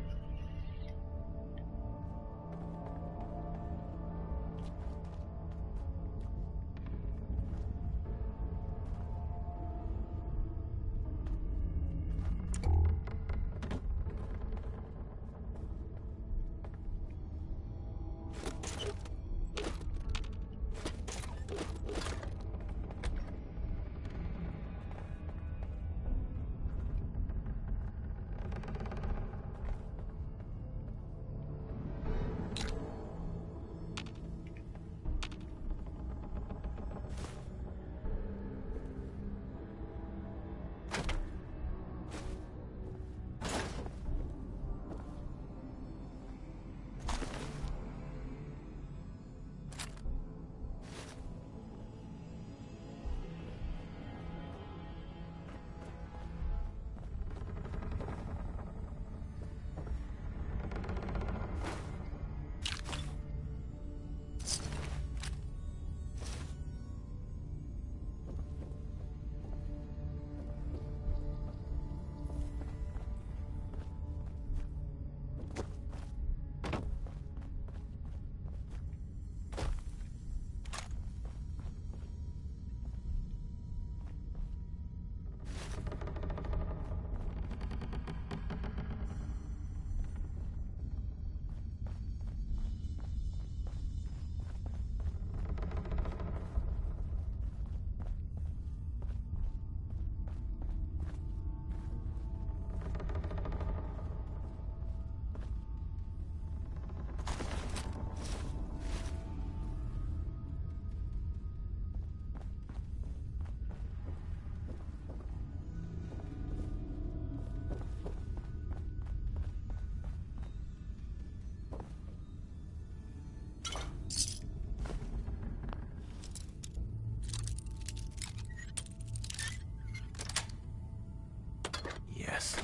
Yes.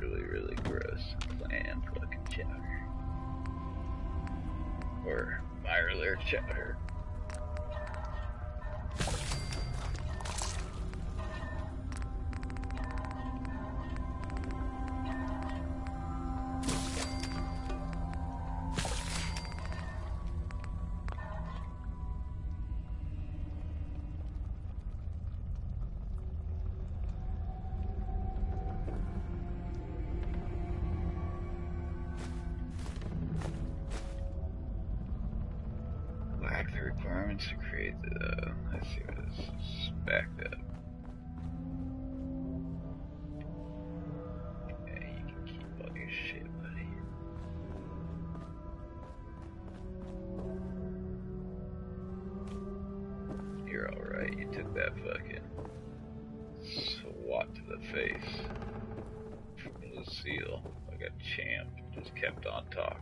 really, really gross clan fucking chowder. Or Mirelurk chowder. The requirements to create the, let's see what this is backed up. Yeah, you can keep all your shit, buddy. You're alright, you took that fucking swat to the face from Lucille like a champ, just kept on talking.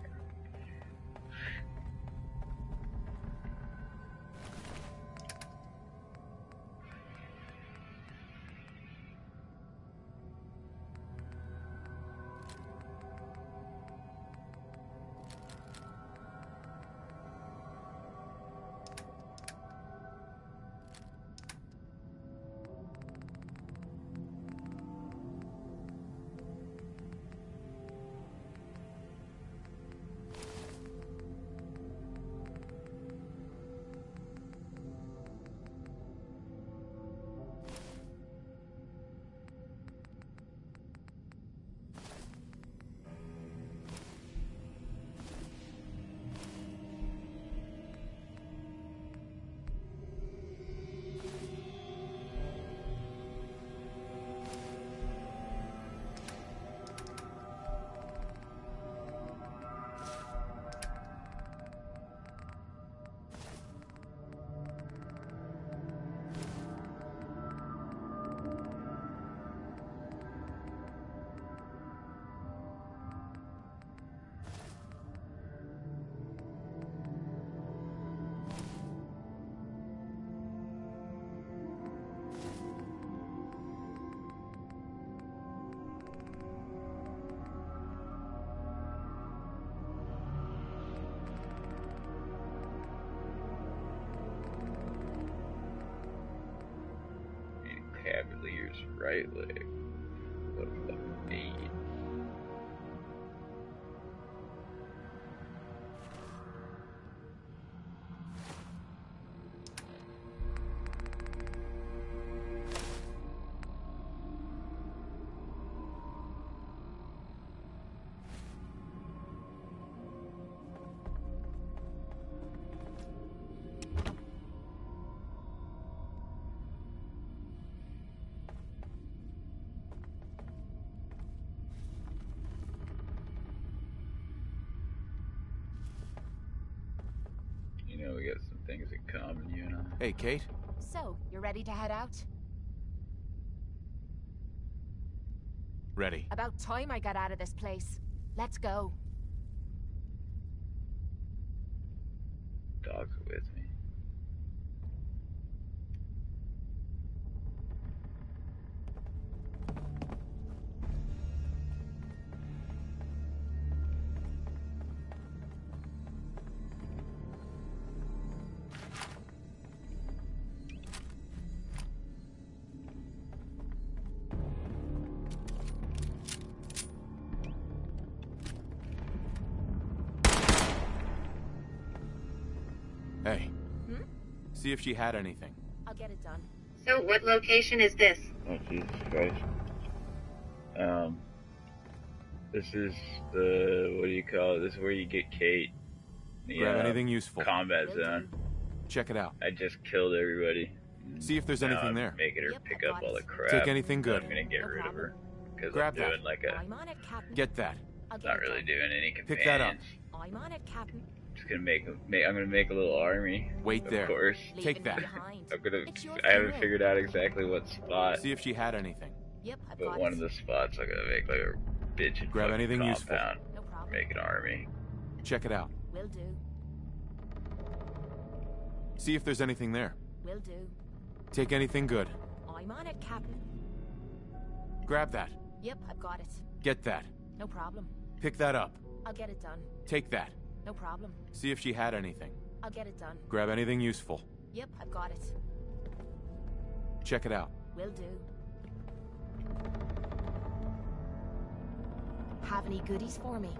Cavalier's right leg. What a fucking need. You know, we got some things in common, you and I. Hey, Kate? So, you're ready to head out? Ready. About time I got out of this place. Let's go. Dogs are with me. Hey. See if she had anything. I'll get it done. So, what location is this? Oh, Jesus Christ. This is the, what do you call it? This is where you get Kate. The, Grab anything useful. Combat zone. Check it out. I just killed everybody. See if there's anything there. Making her pick up all the crap. Take anything good. I'm gonna get rid of her. Because Grab I'm doing that. like a, I'm on it, Captain. Get that. I'll get not it really done. doing any companions. Pick that up. I'm on it, Captain. Just gonna I'm gonna make a little army. Wait there. Of course. Leave Take it that. behind. I'm gonna, It's your I haven't funeral. figured out exactly what spot, See if she had anything. Yep, I've but got one it. of the spots I'm gonna make like a bitch and Grab fucking anything useful. compound. No problem. Make an army. Check it out. Will do. See if there's anything there. Will do. Take anything good. I'm on it, Captain. Grab that. Yep, I've got it. Get that. No problem. Pick that up. I'll get it done. Take that. No problem. See if she had anything. I'll get it done. Grab anything useful. Yep, I've got it. Check it out. Will do. Have any goodies for me?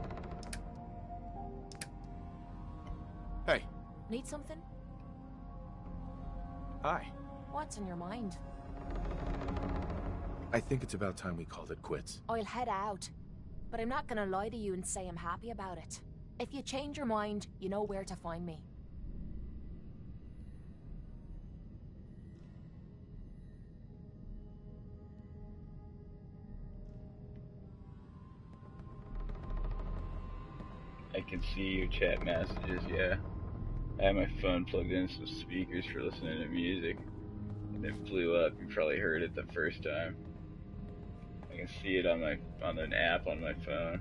Hey. Need something? Hi. What's on your mind? I think it's about time we called it quits. I'll head out. But I'm not gonna lie to you and say I'm happy about it. If you change your mind, you know where to find me. I can see your chat messages, yeah. I have my phone plugged in some speakers for listening to music. And it blew up. You probably heard it the first time. I can see it on an app on my phone.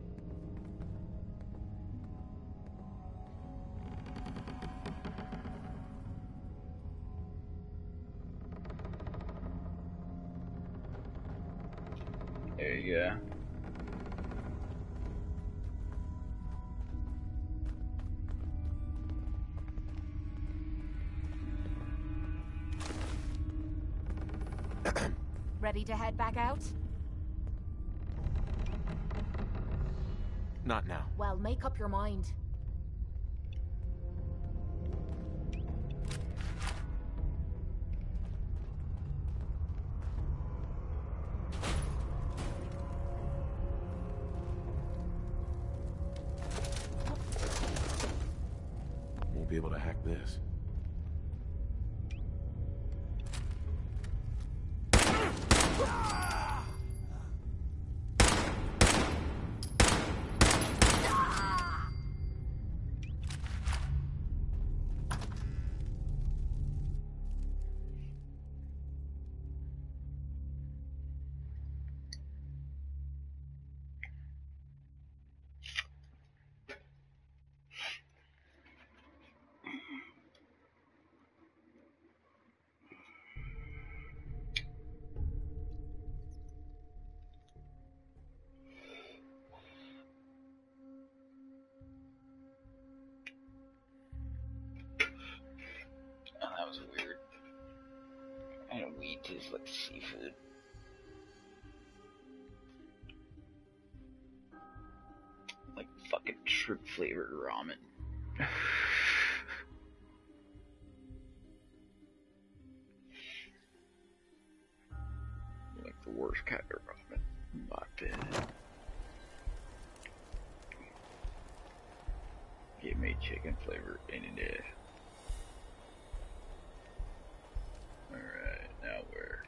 There you go. Ready to head back out? Not now. Well, make up your mind. Won't be able to hack this. Oh, that was weird. And weed tastes like seafood. Like fucking shrimp flavored ramen. Like the worst kind of ramen. My bad. Give me chicken flavor any day. Alright, now where?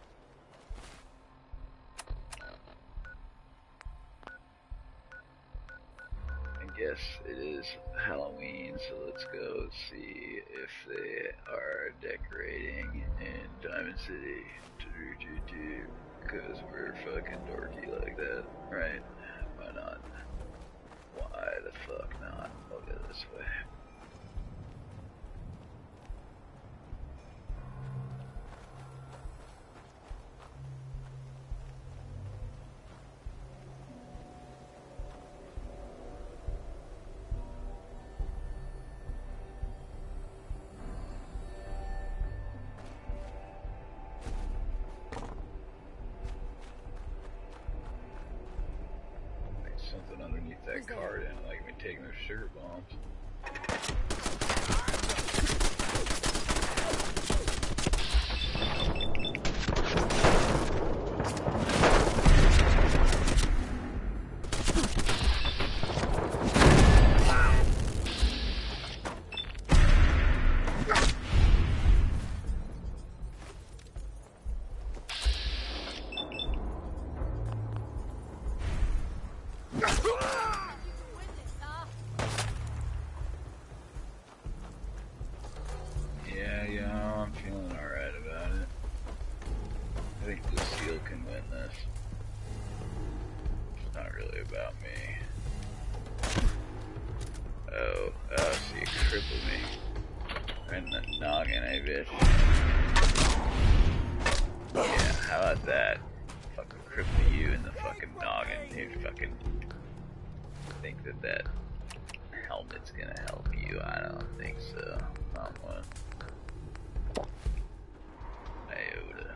I guess it is Halloween, so let's go see if they are decorating in Diamond City. Because we're fucking dorky like that, right? Why not? Why the fuck not? I'll go this way. Something underneath that car didn't like me taking those sugar bombs. Yeah, I'm feeling alright about it. I think Lucille can win this. It's not really about me. Oh, so you crippled me. Right in the noggin, eh, bitch? Yeah, how about that? Fucking cripple you in the fucking noggin. You fucking think that helmet's gonna help you. I don't think so. Not one. Iota.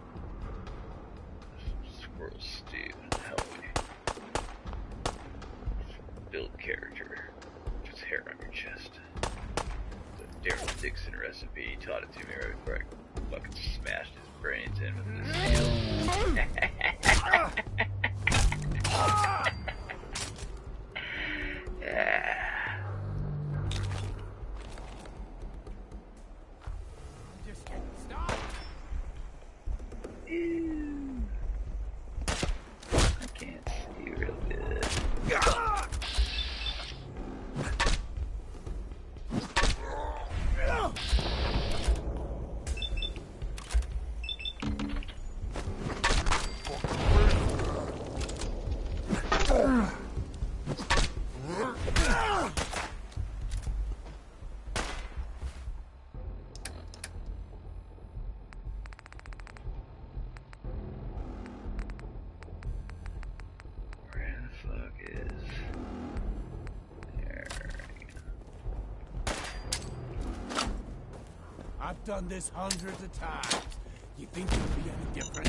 Squirrel stew. Help me. Build character. Puts hair on your chest. The Daryl Dixon recipe. He taught it to me right before I fucking smashed his brains in with this steel. Yeah. Just getting started. I can't see real good. Where the fuck is... There we go. I've done this hundreds of times. You think it'll be any different?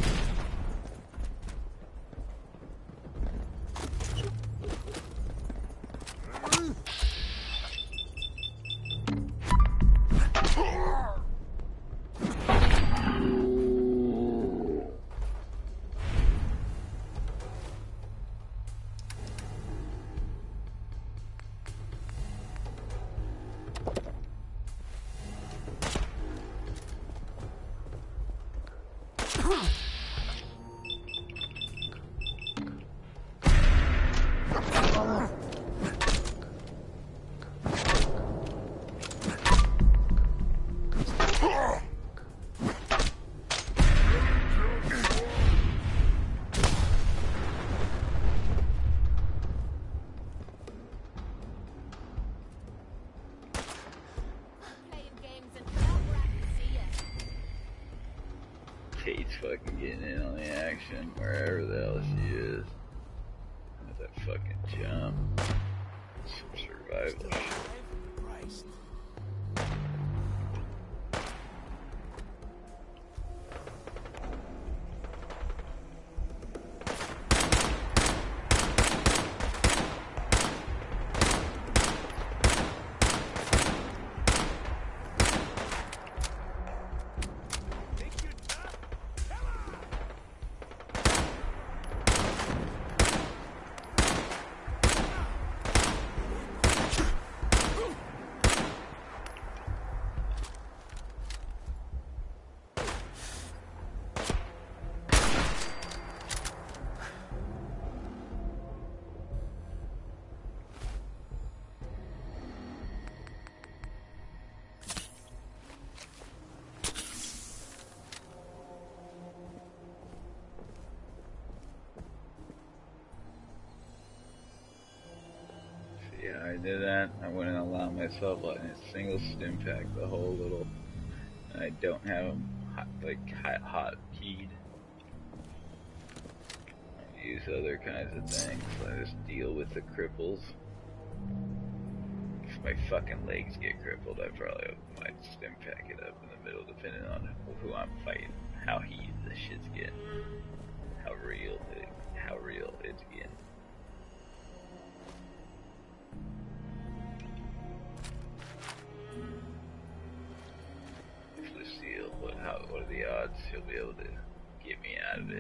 Kate's fucking getting in on the action wherever the hell she is. With that fucking jump. Some survival shit. Christ. Yeah, I did that. I wouldn't allow myself like a single stim pack, the whole little. And I don't have them hot heat. I use other kinds of things. I just deal with the cripples. If my fucking legs get crippled, I probably might stim pack it up in the middle, depending on who I'm fighting, how heated the shit's getting, how real it's getting. Lucille, what are the odds she'll be able to get me out of it?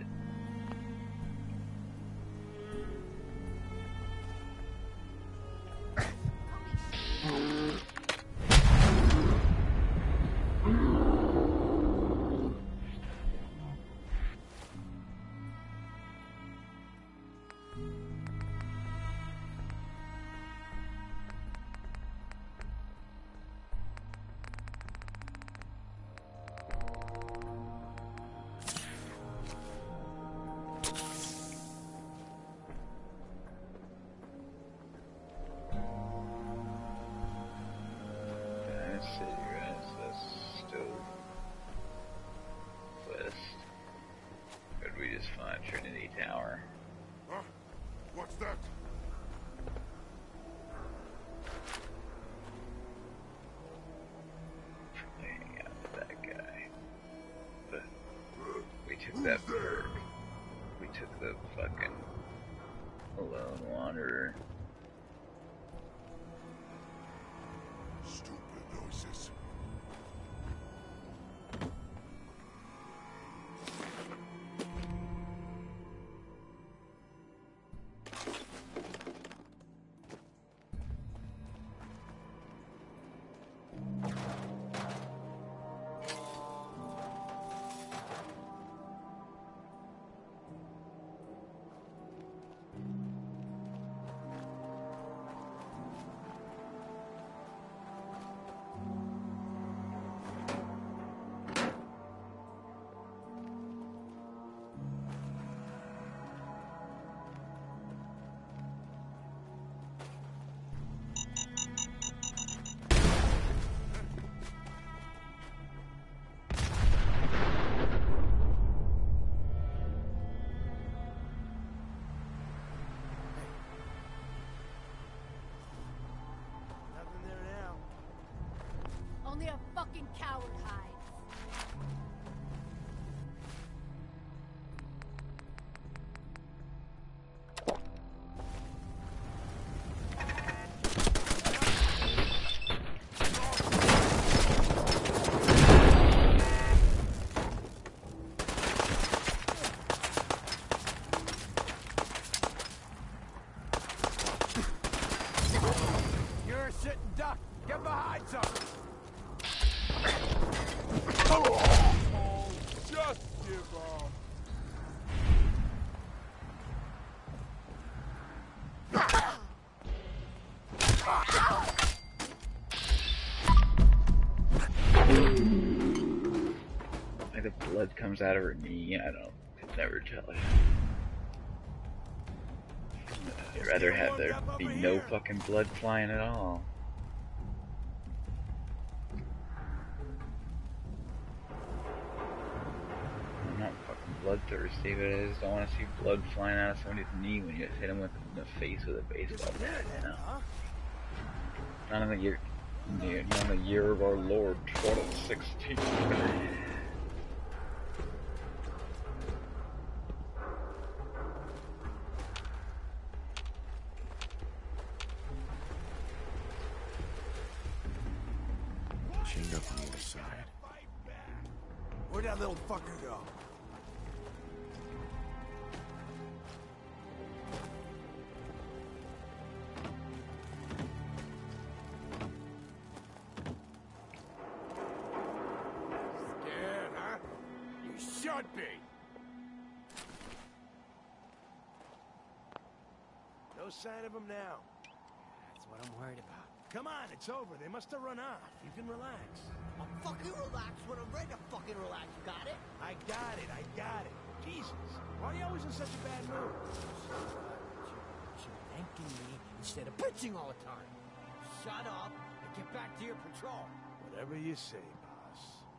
5 Trinity Tower. Huh? What's that? Hang out with that guy. But we took that perk. We took the fucking Lone Wanderer. Stupid noises. Only a fucking coward hides. You're a sitting duck. Get behind something. Oh, just give up. Like the blood comes out of her knee. I could never tell you. I'd rather have there be no fucking blood flying at all. I'm not fucking bloodthirsty, but I just don't want to see blood flying out of somebody's knee when you hit them in the face with a baseball bat, you know? Not in the year of our Lord 2016. Chained up on either side. Where'd that little fucker go? Scared, huh? You should be. No sign of him now. That's what I'm worried about. Come on, it's over. They must have run off. You can relax. I'll fucking relax when I'm ready to fucking relax. Got it? I got it. Jesus, why are you always in such a bad mood? You're thanking me instead of bitching all the time. Shut up and get back to your patrol. Whatever you say, boss.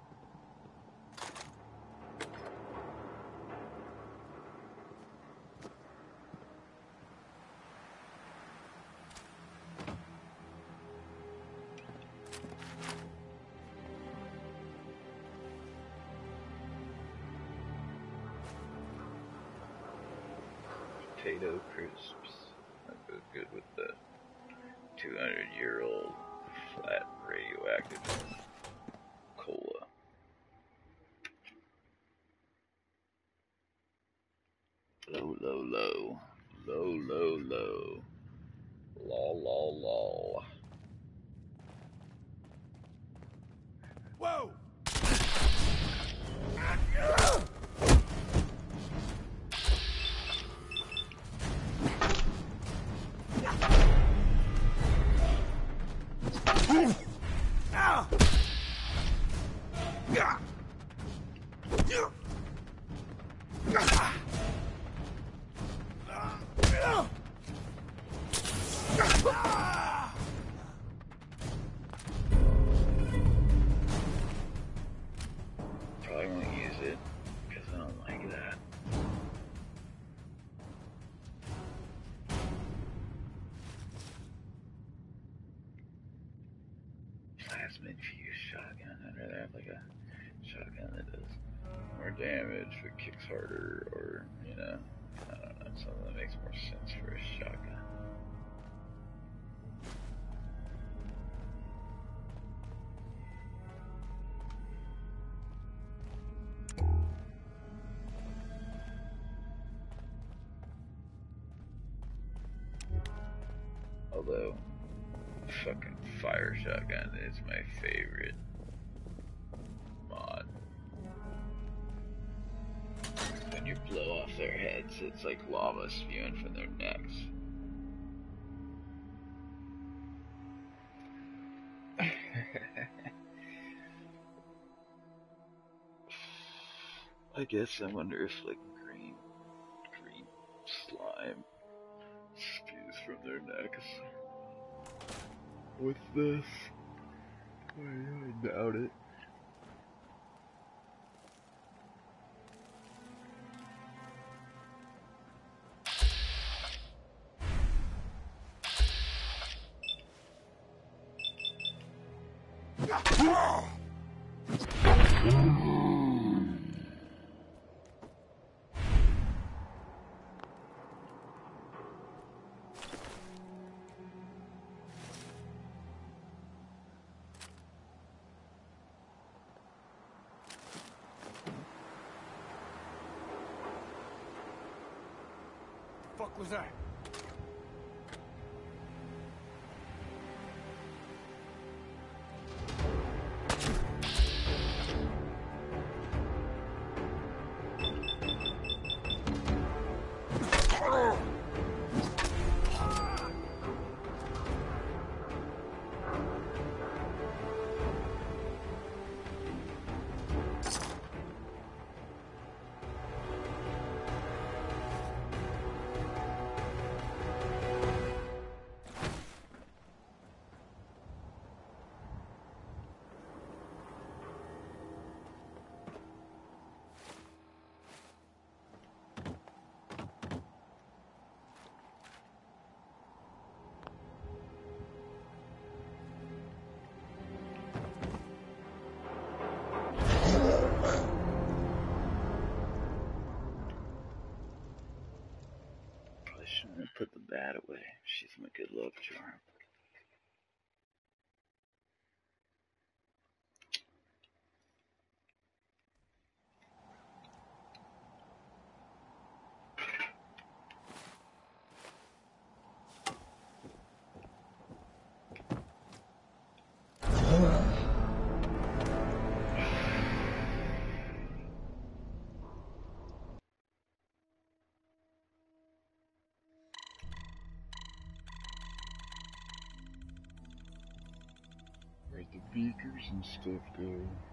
Potato crisps. That goes good with the 200-year-old flat radioactive cola. Low, low, low. Low, low, low. Law, law, law. Whoa! Probably won't use it because I don't like that. just mid-fuse shotgun. I'd rather have like a shotgun that does more damage but kicks harder, or, you know, I don't know, something that makes more sense for a shotgun. Although, fucking fire shotgun is my favorite mod. When you blow off their heads, it's like lava spewing from their necks. I guess I wonder if like green slime spews from their necks with this. I doubt it. Fuck was that? Shouldn't have put the bat away. She's my good luck charm. Where'd the beakers and stuff go?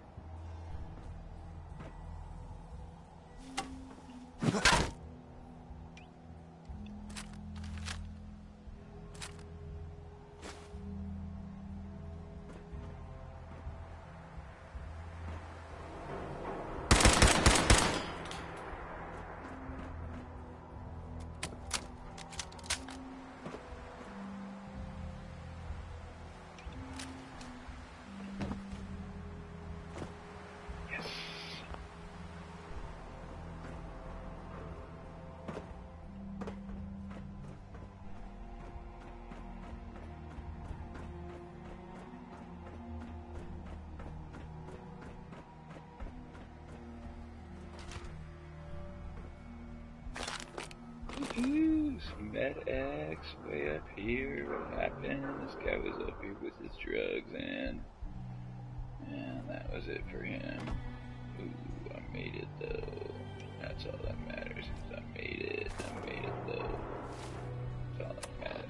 Some Med-X way up here. What happened? This guy was up here with his drugs, and that was it for him. Ooh, I made it though. That's all that matters. Is I made it. I made it though. That's all that matters.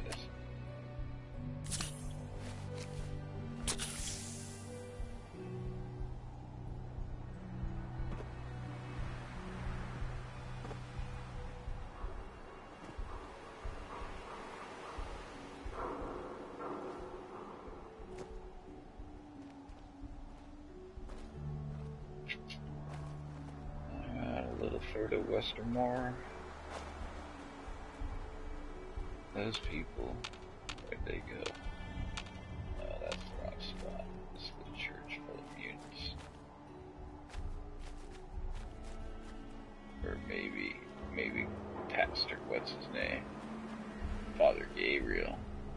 A little further westernmore. Those people, where'd they go? Oh, that's the wrong spot. Let's look Pastor, what's his name? Father Gabriel.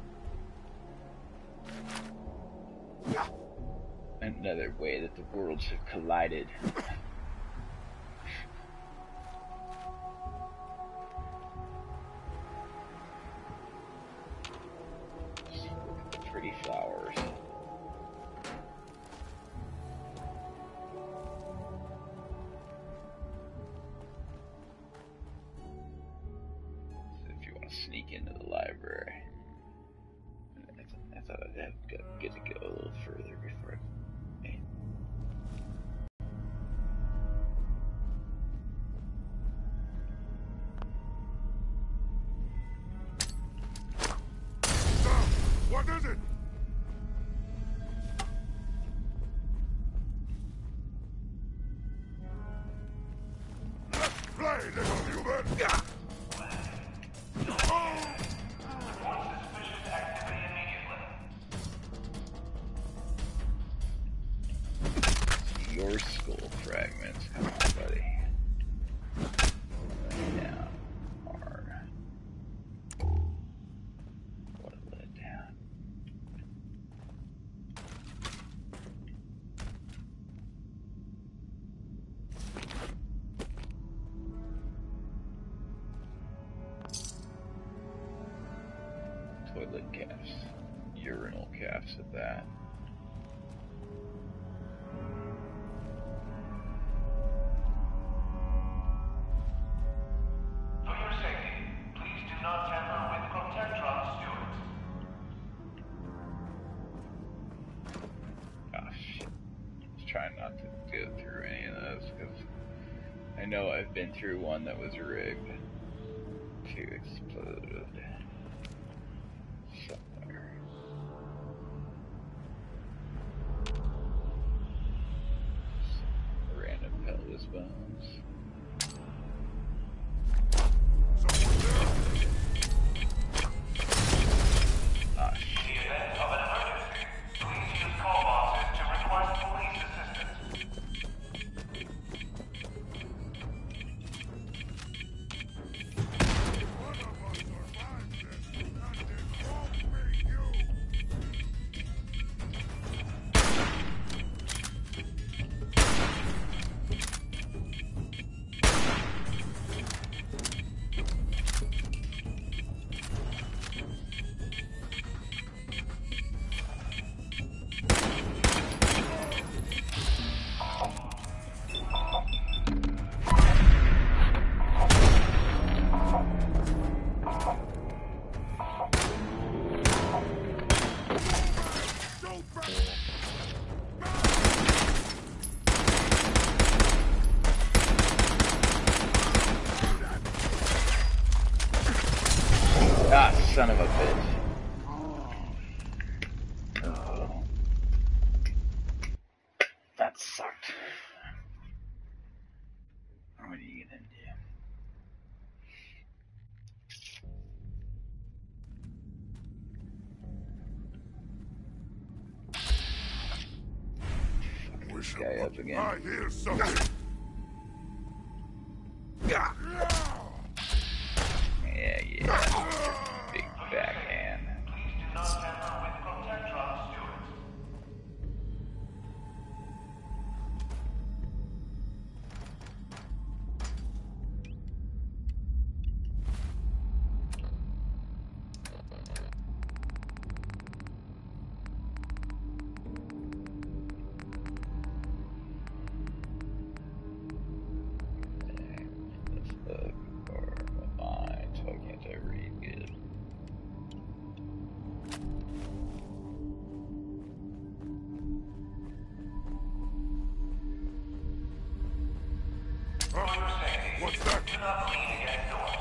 Another way that the worlds have collided. Pretty flowers. So if you want to sneak into the library, I thought I'd have to get to go a little further before I. What is it? Let's play, little human! Your skull fragments. Come on, buddy. Lay down hard. What a letdown. Toilet caps. Urinal caps at that. Trying not to go through any of those because I know I've been through one that was rigged to explode somewhere. Some random pelvis bones. Ah, shit. Ah, son of a bitch. Oh. That sucked. What are you gonna do? Fuck this guy up again. I hear something. Yeah. Big backhand. Please do not tamper with Protectron stewards. Let's look for my mind so I can't read good. What's that? Do not lean against doors.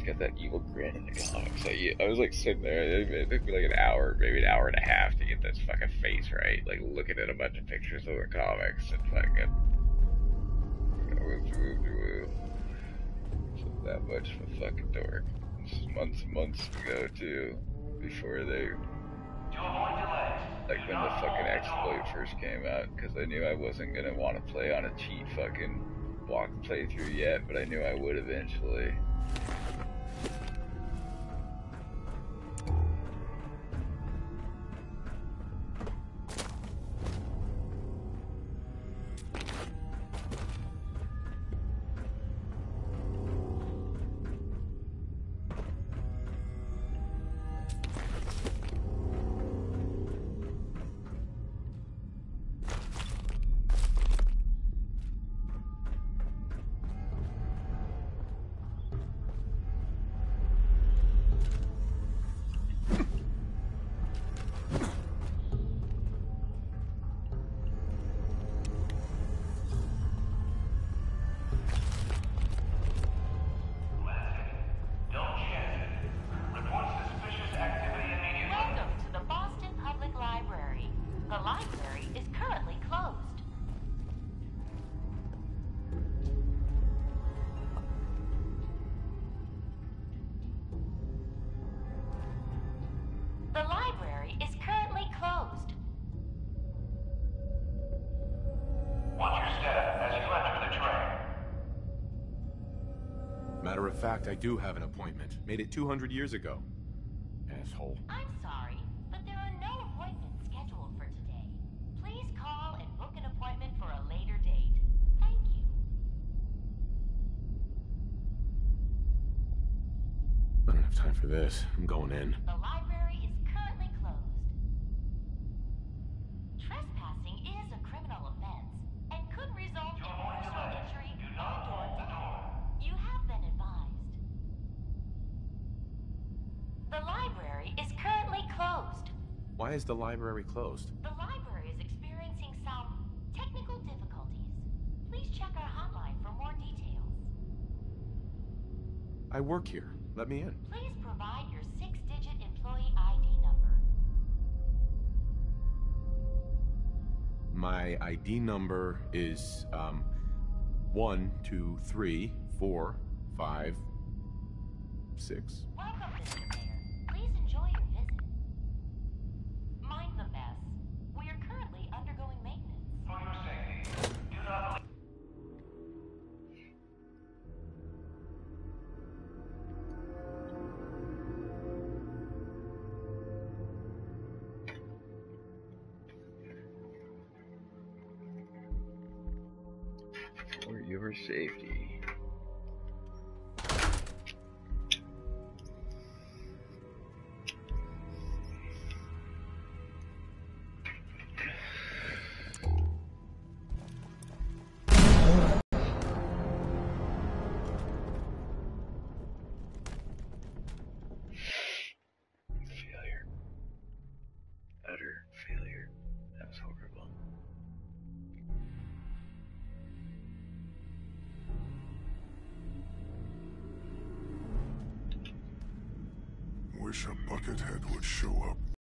got that evil grin in the comics. I was like sitting there, it took me like an hour, maybe an hour and a half to get this fucking face right. Like looking at a bunch of pictures of the comics and fucking so that much of a fucking dork. This is months and months ago too, before they, like when the fucking exploit first came out, because I knew I wasn't gonna want to play on a cheat fucking walk playthrough yet, but I knew I would eventually. Matter of fact, I do have an appointment. Made it 200 years ago. Asshole. I'm sorry, but there are no appointments scheduled for today. Please call and book an appointment for a later date. Thank you. I don't have time for this. I'm going in. The library is currently closed. Trespassing is a criminal offense and could result in personal injury or death. You have been advised. The library is currently closed. Why is the library closed? The library is experiencing some technical difficulties. Please check our hotline for more details. I work here. Let me in. Please provide your 6-digit employee ID number. My ID number is 1, 2, 3, 4, 5, 6. Welcome, Mr. Mayor. Please enjoy your visit. Mind the mess. We are currently undergoing maintenance. For your safety, do not... For your safety. Failure. Utter failure. That was horrible. Wish a buckethead would show up.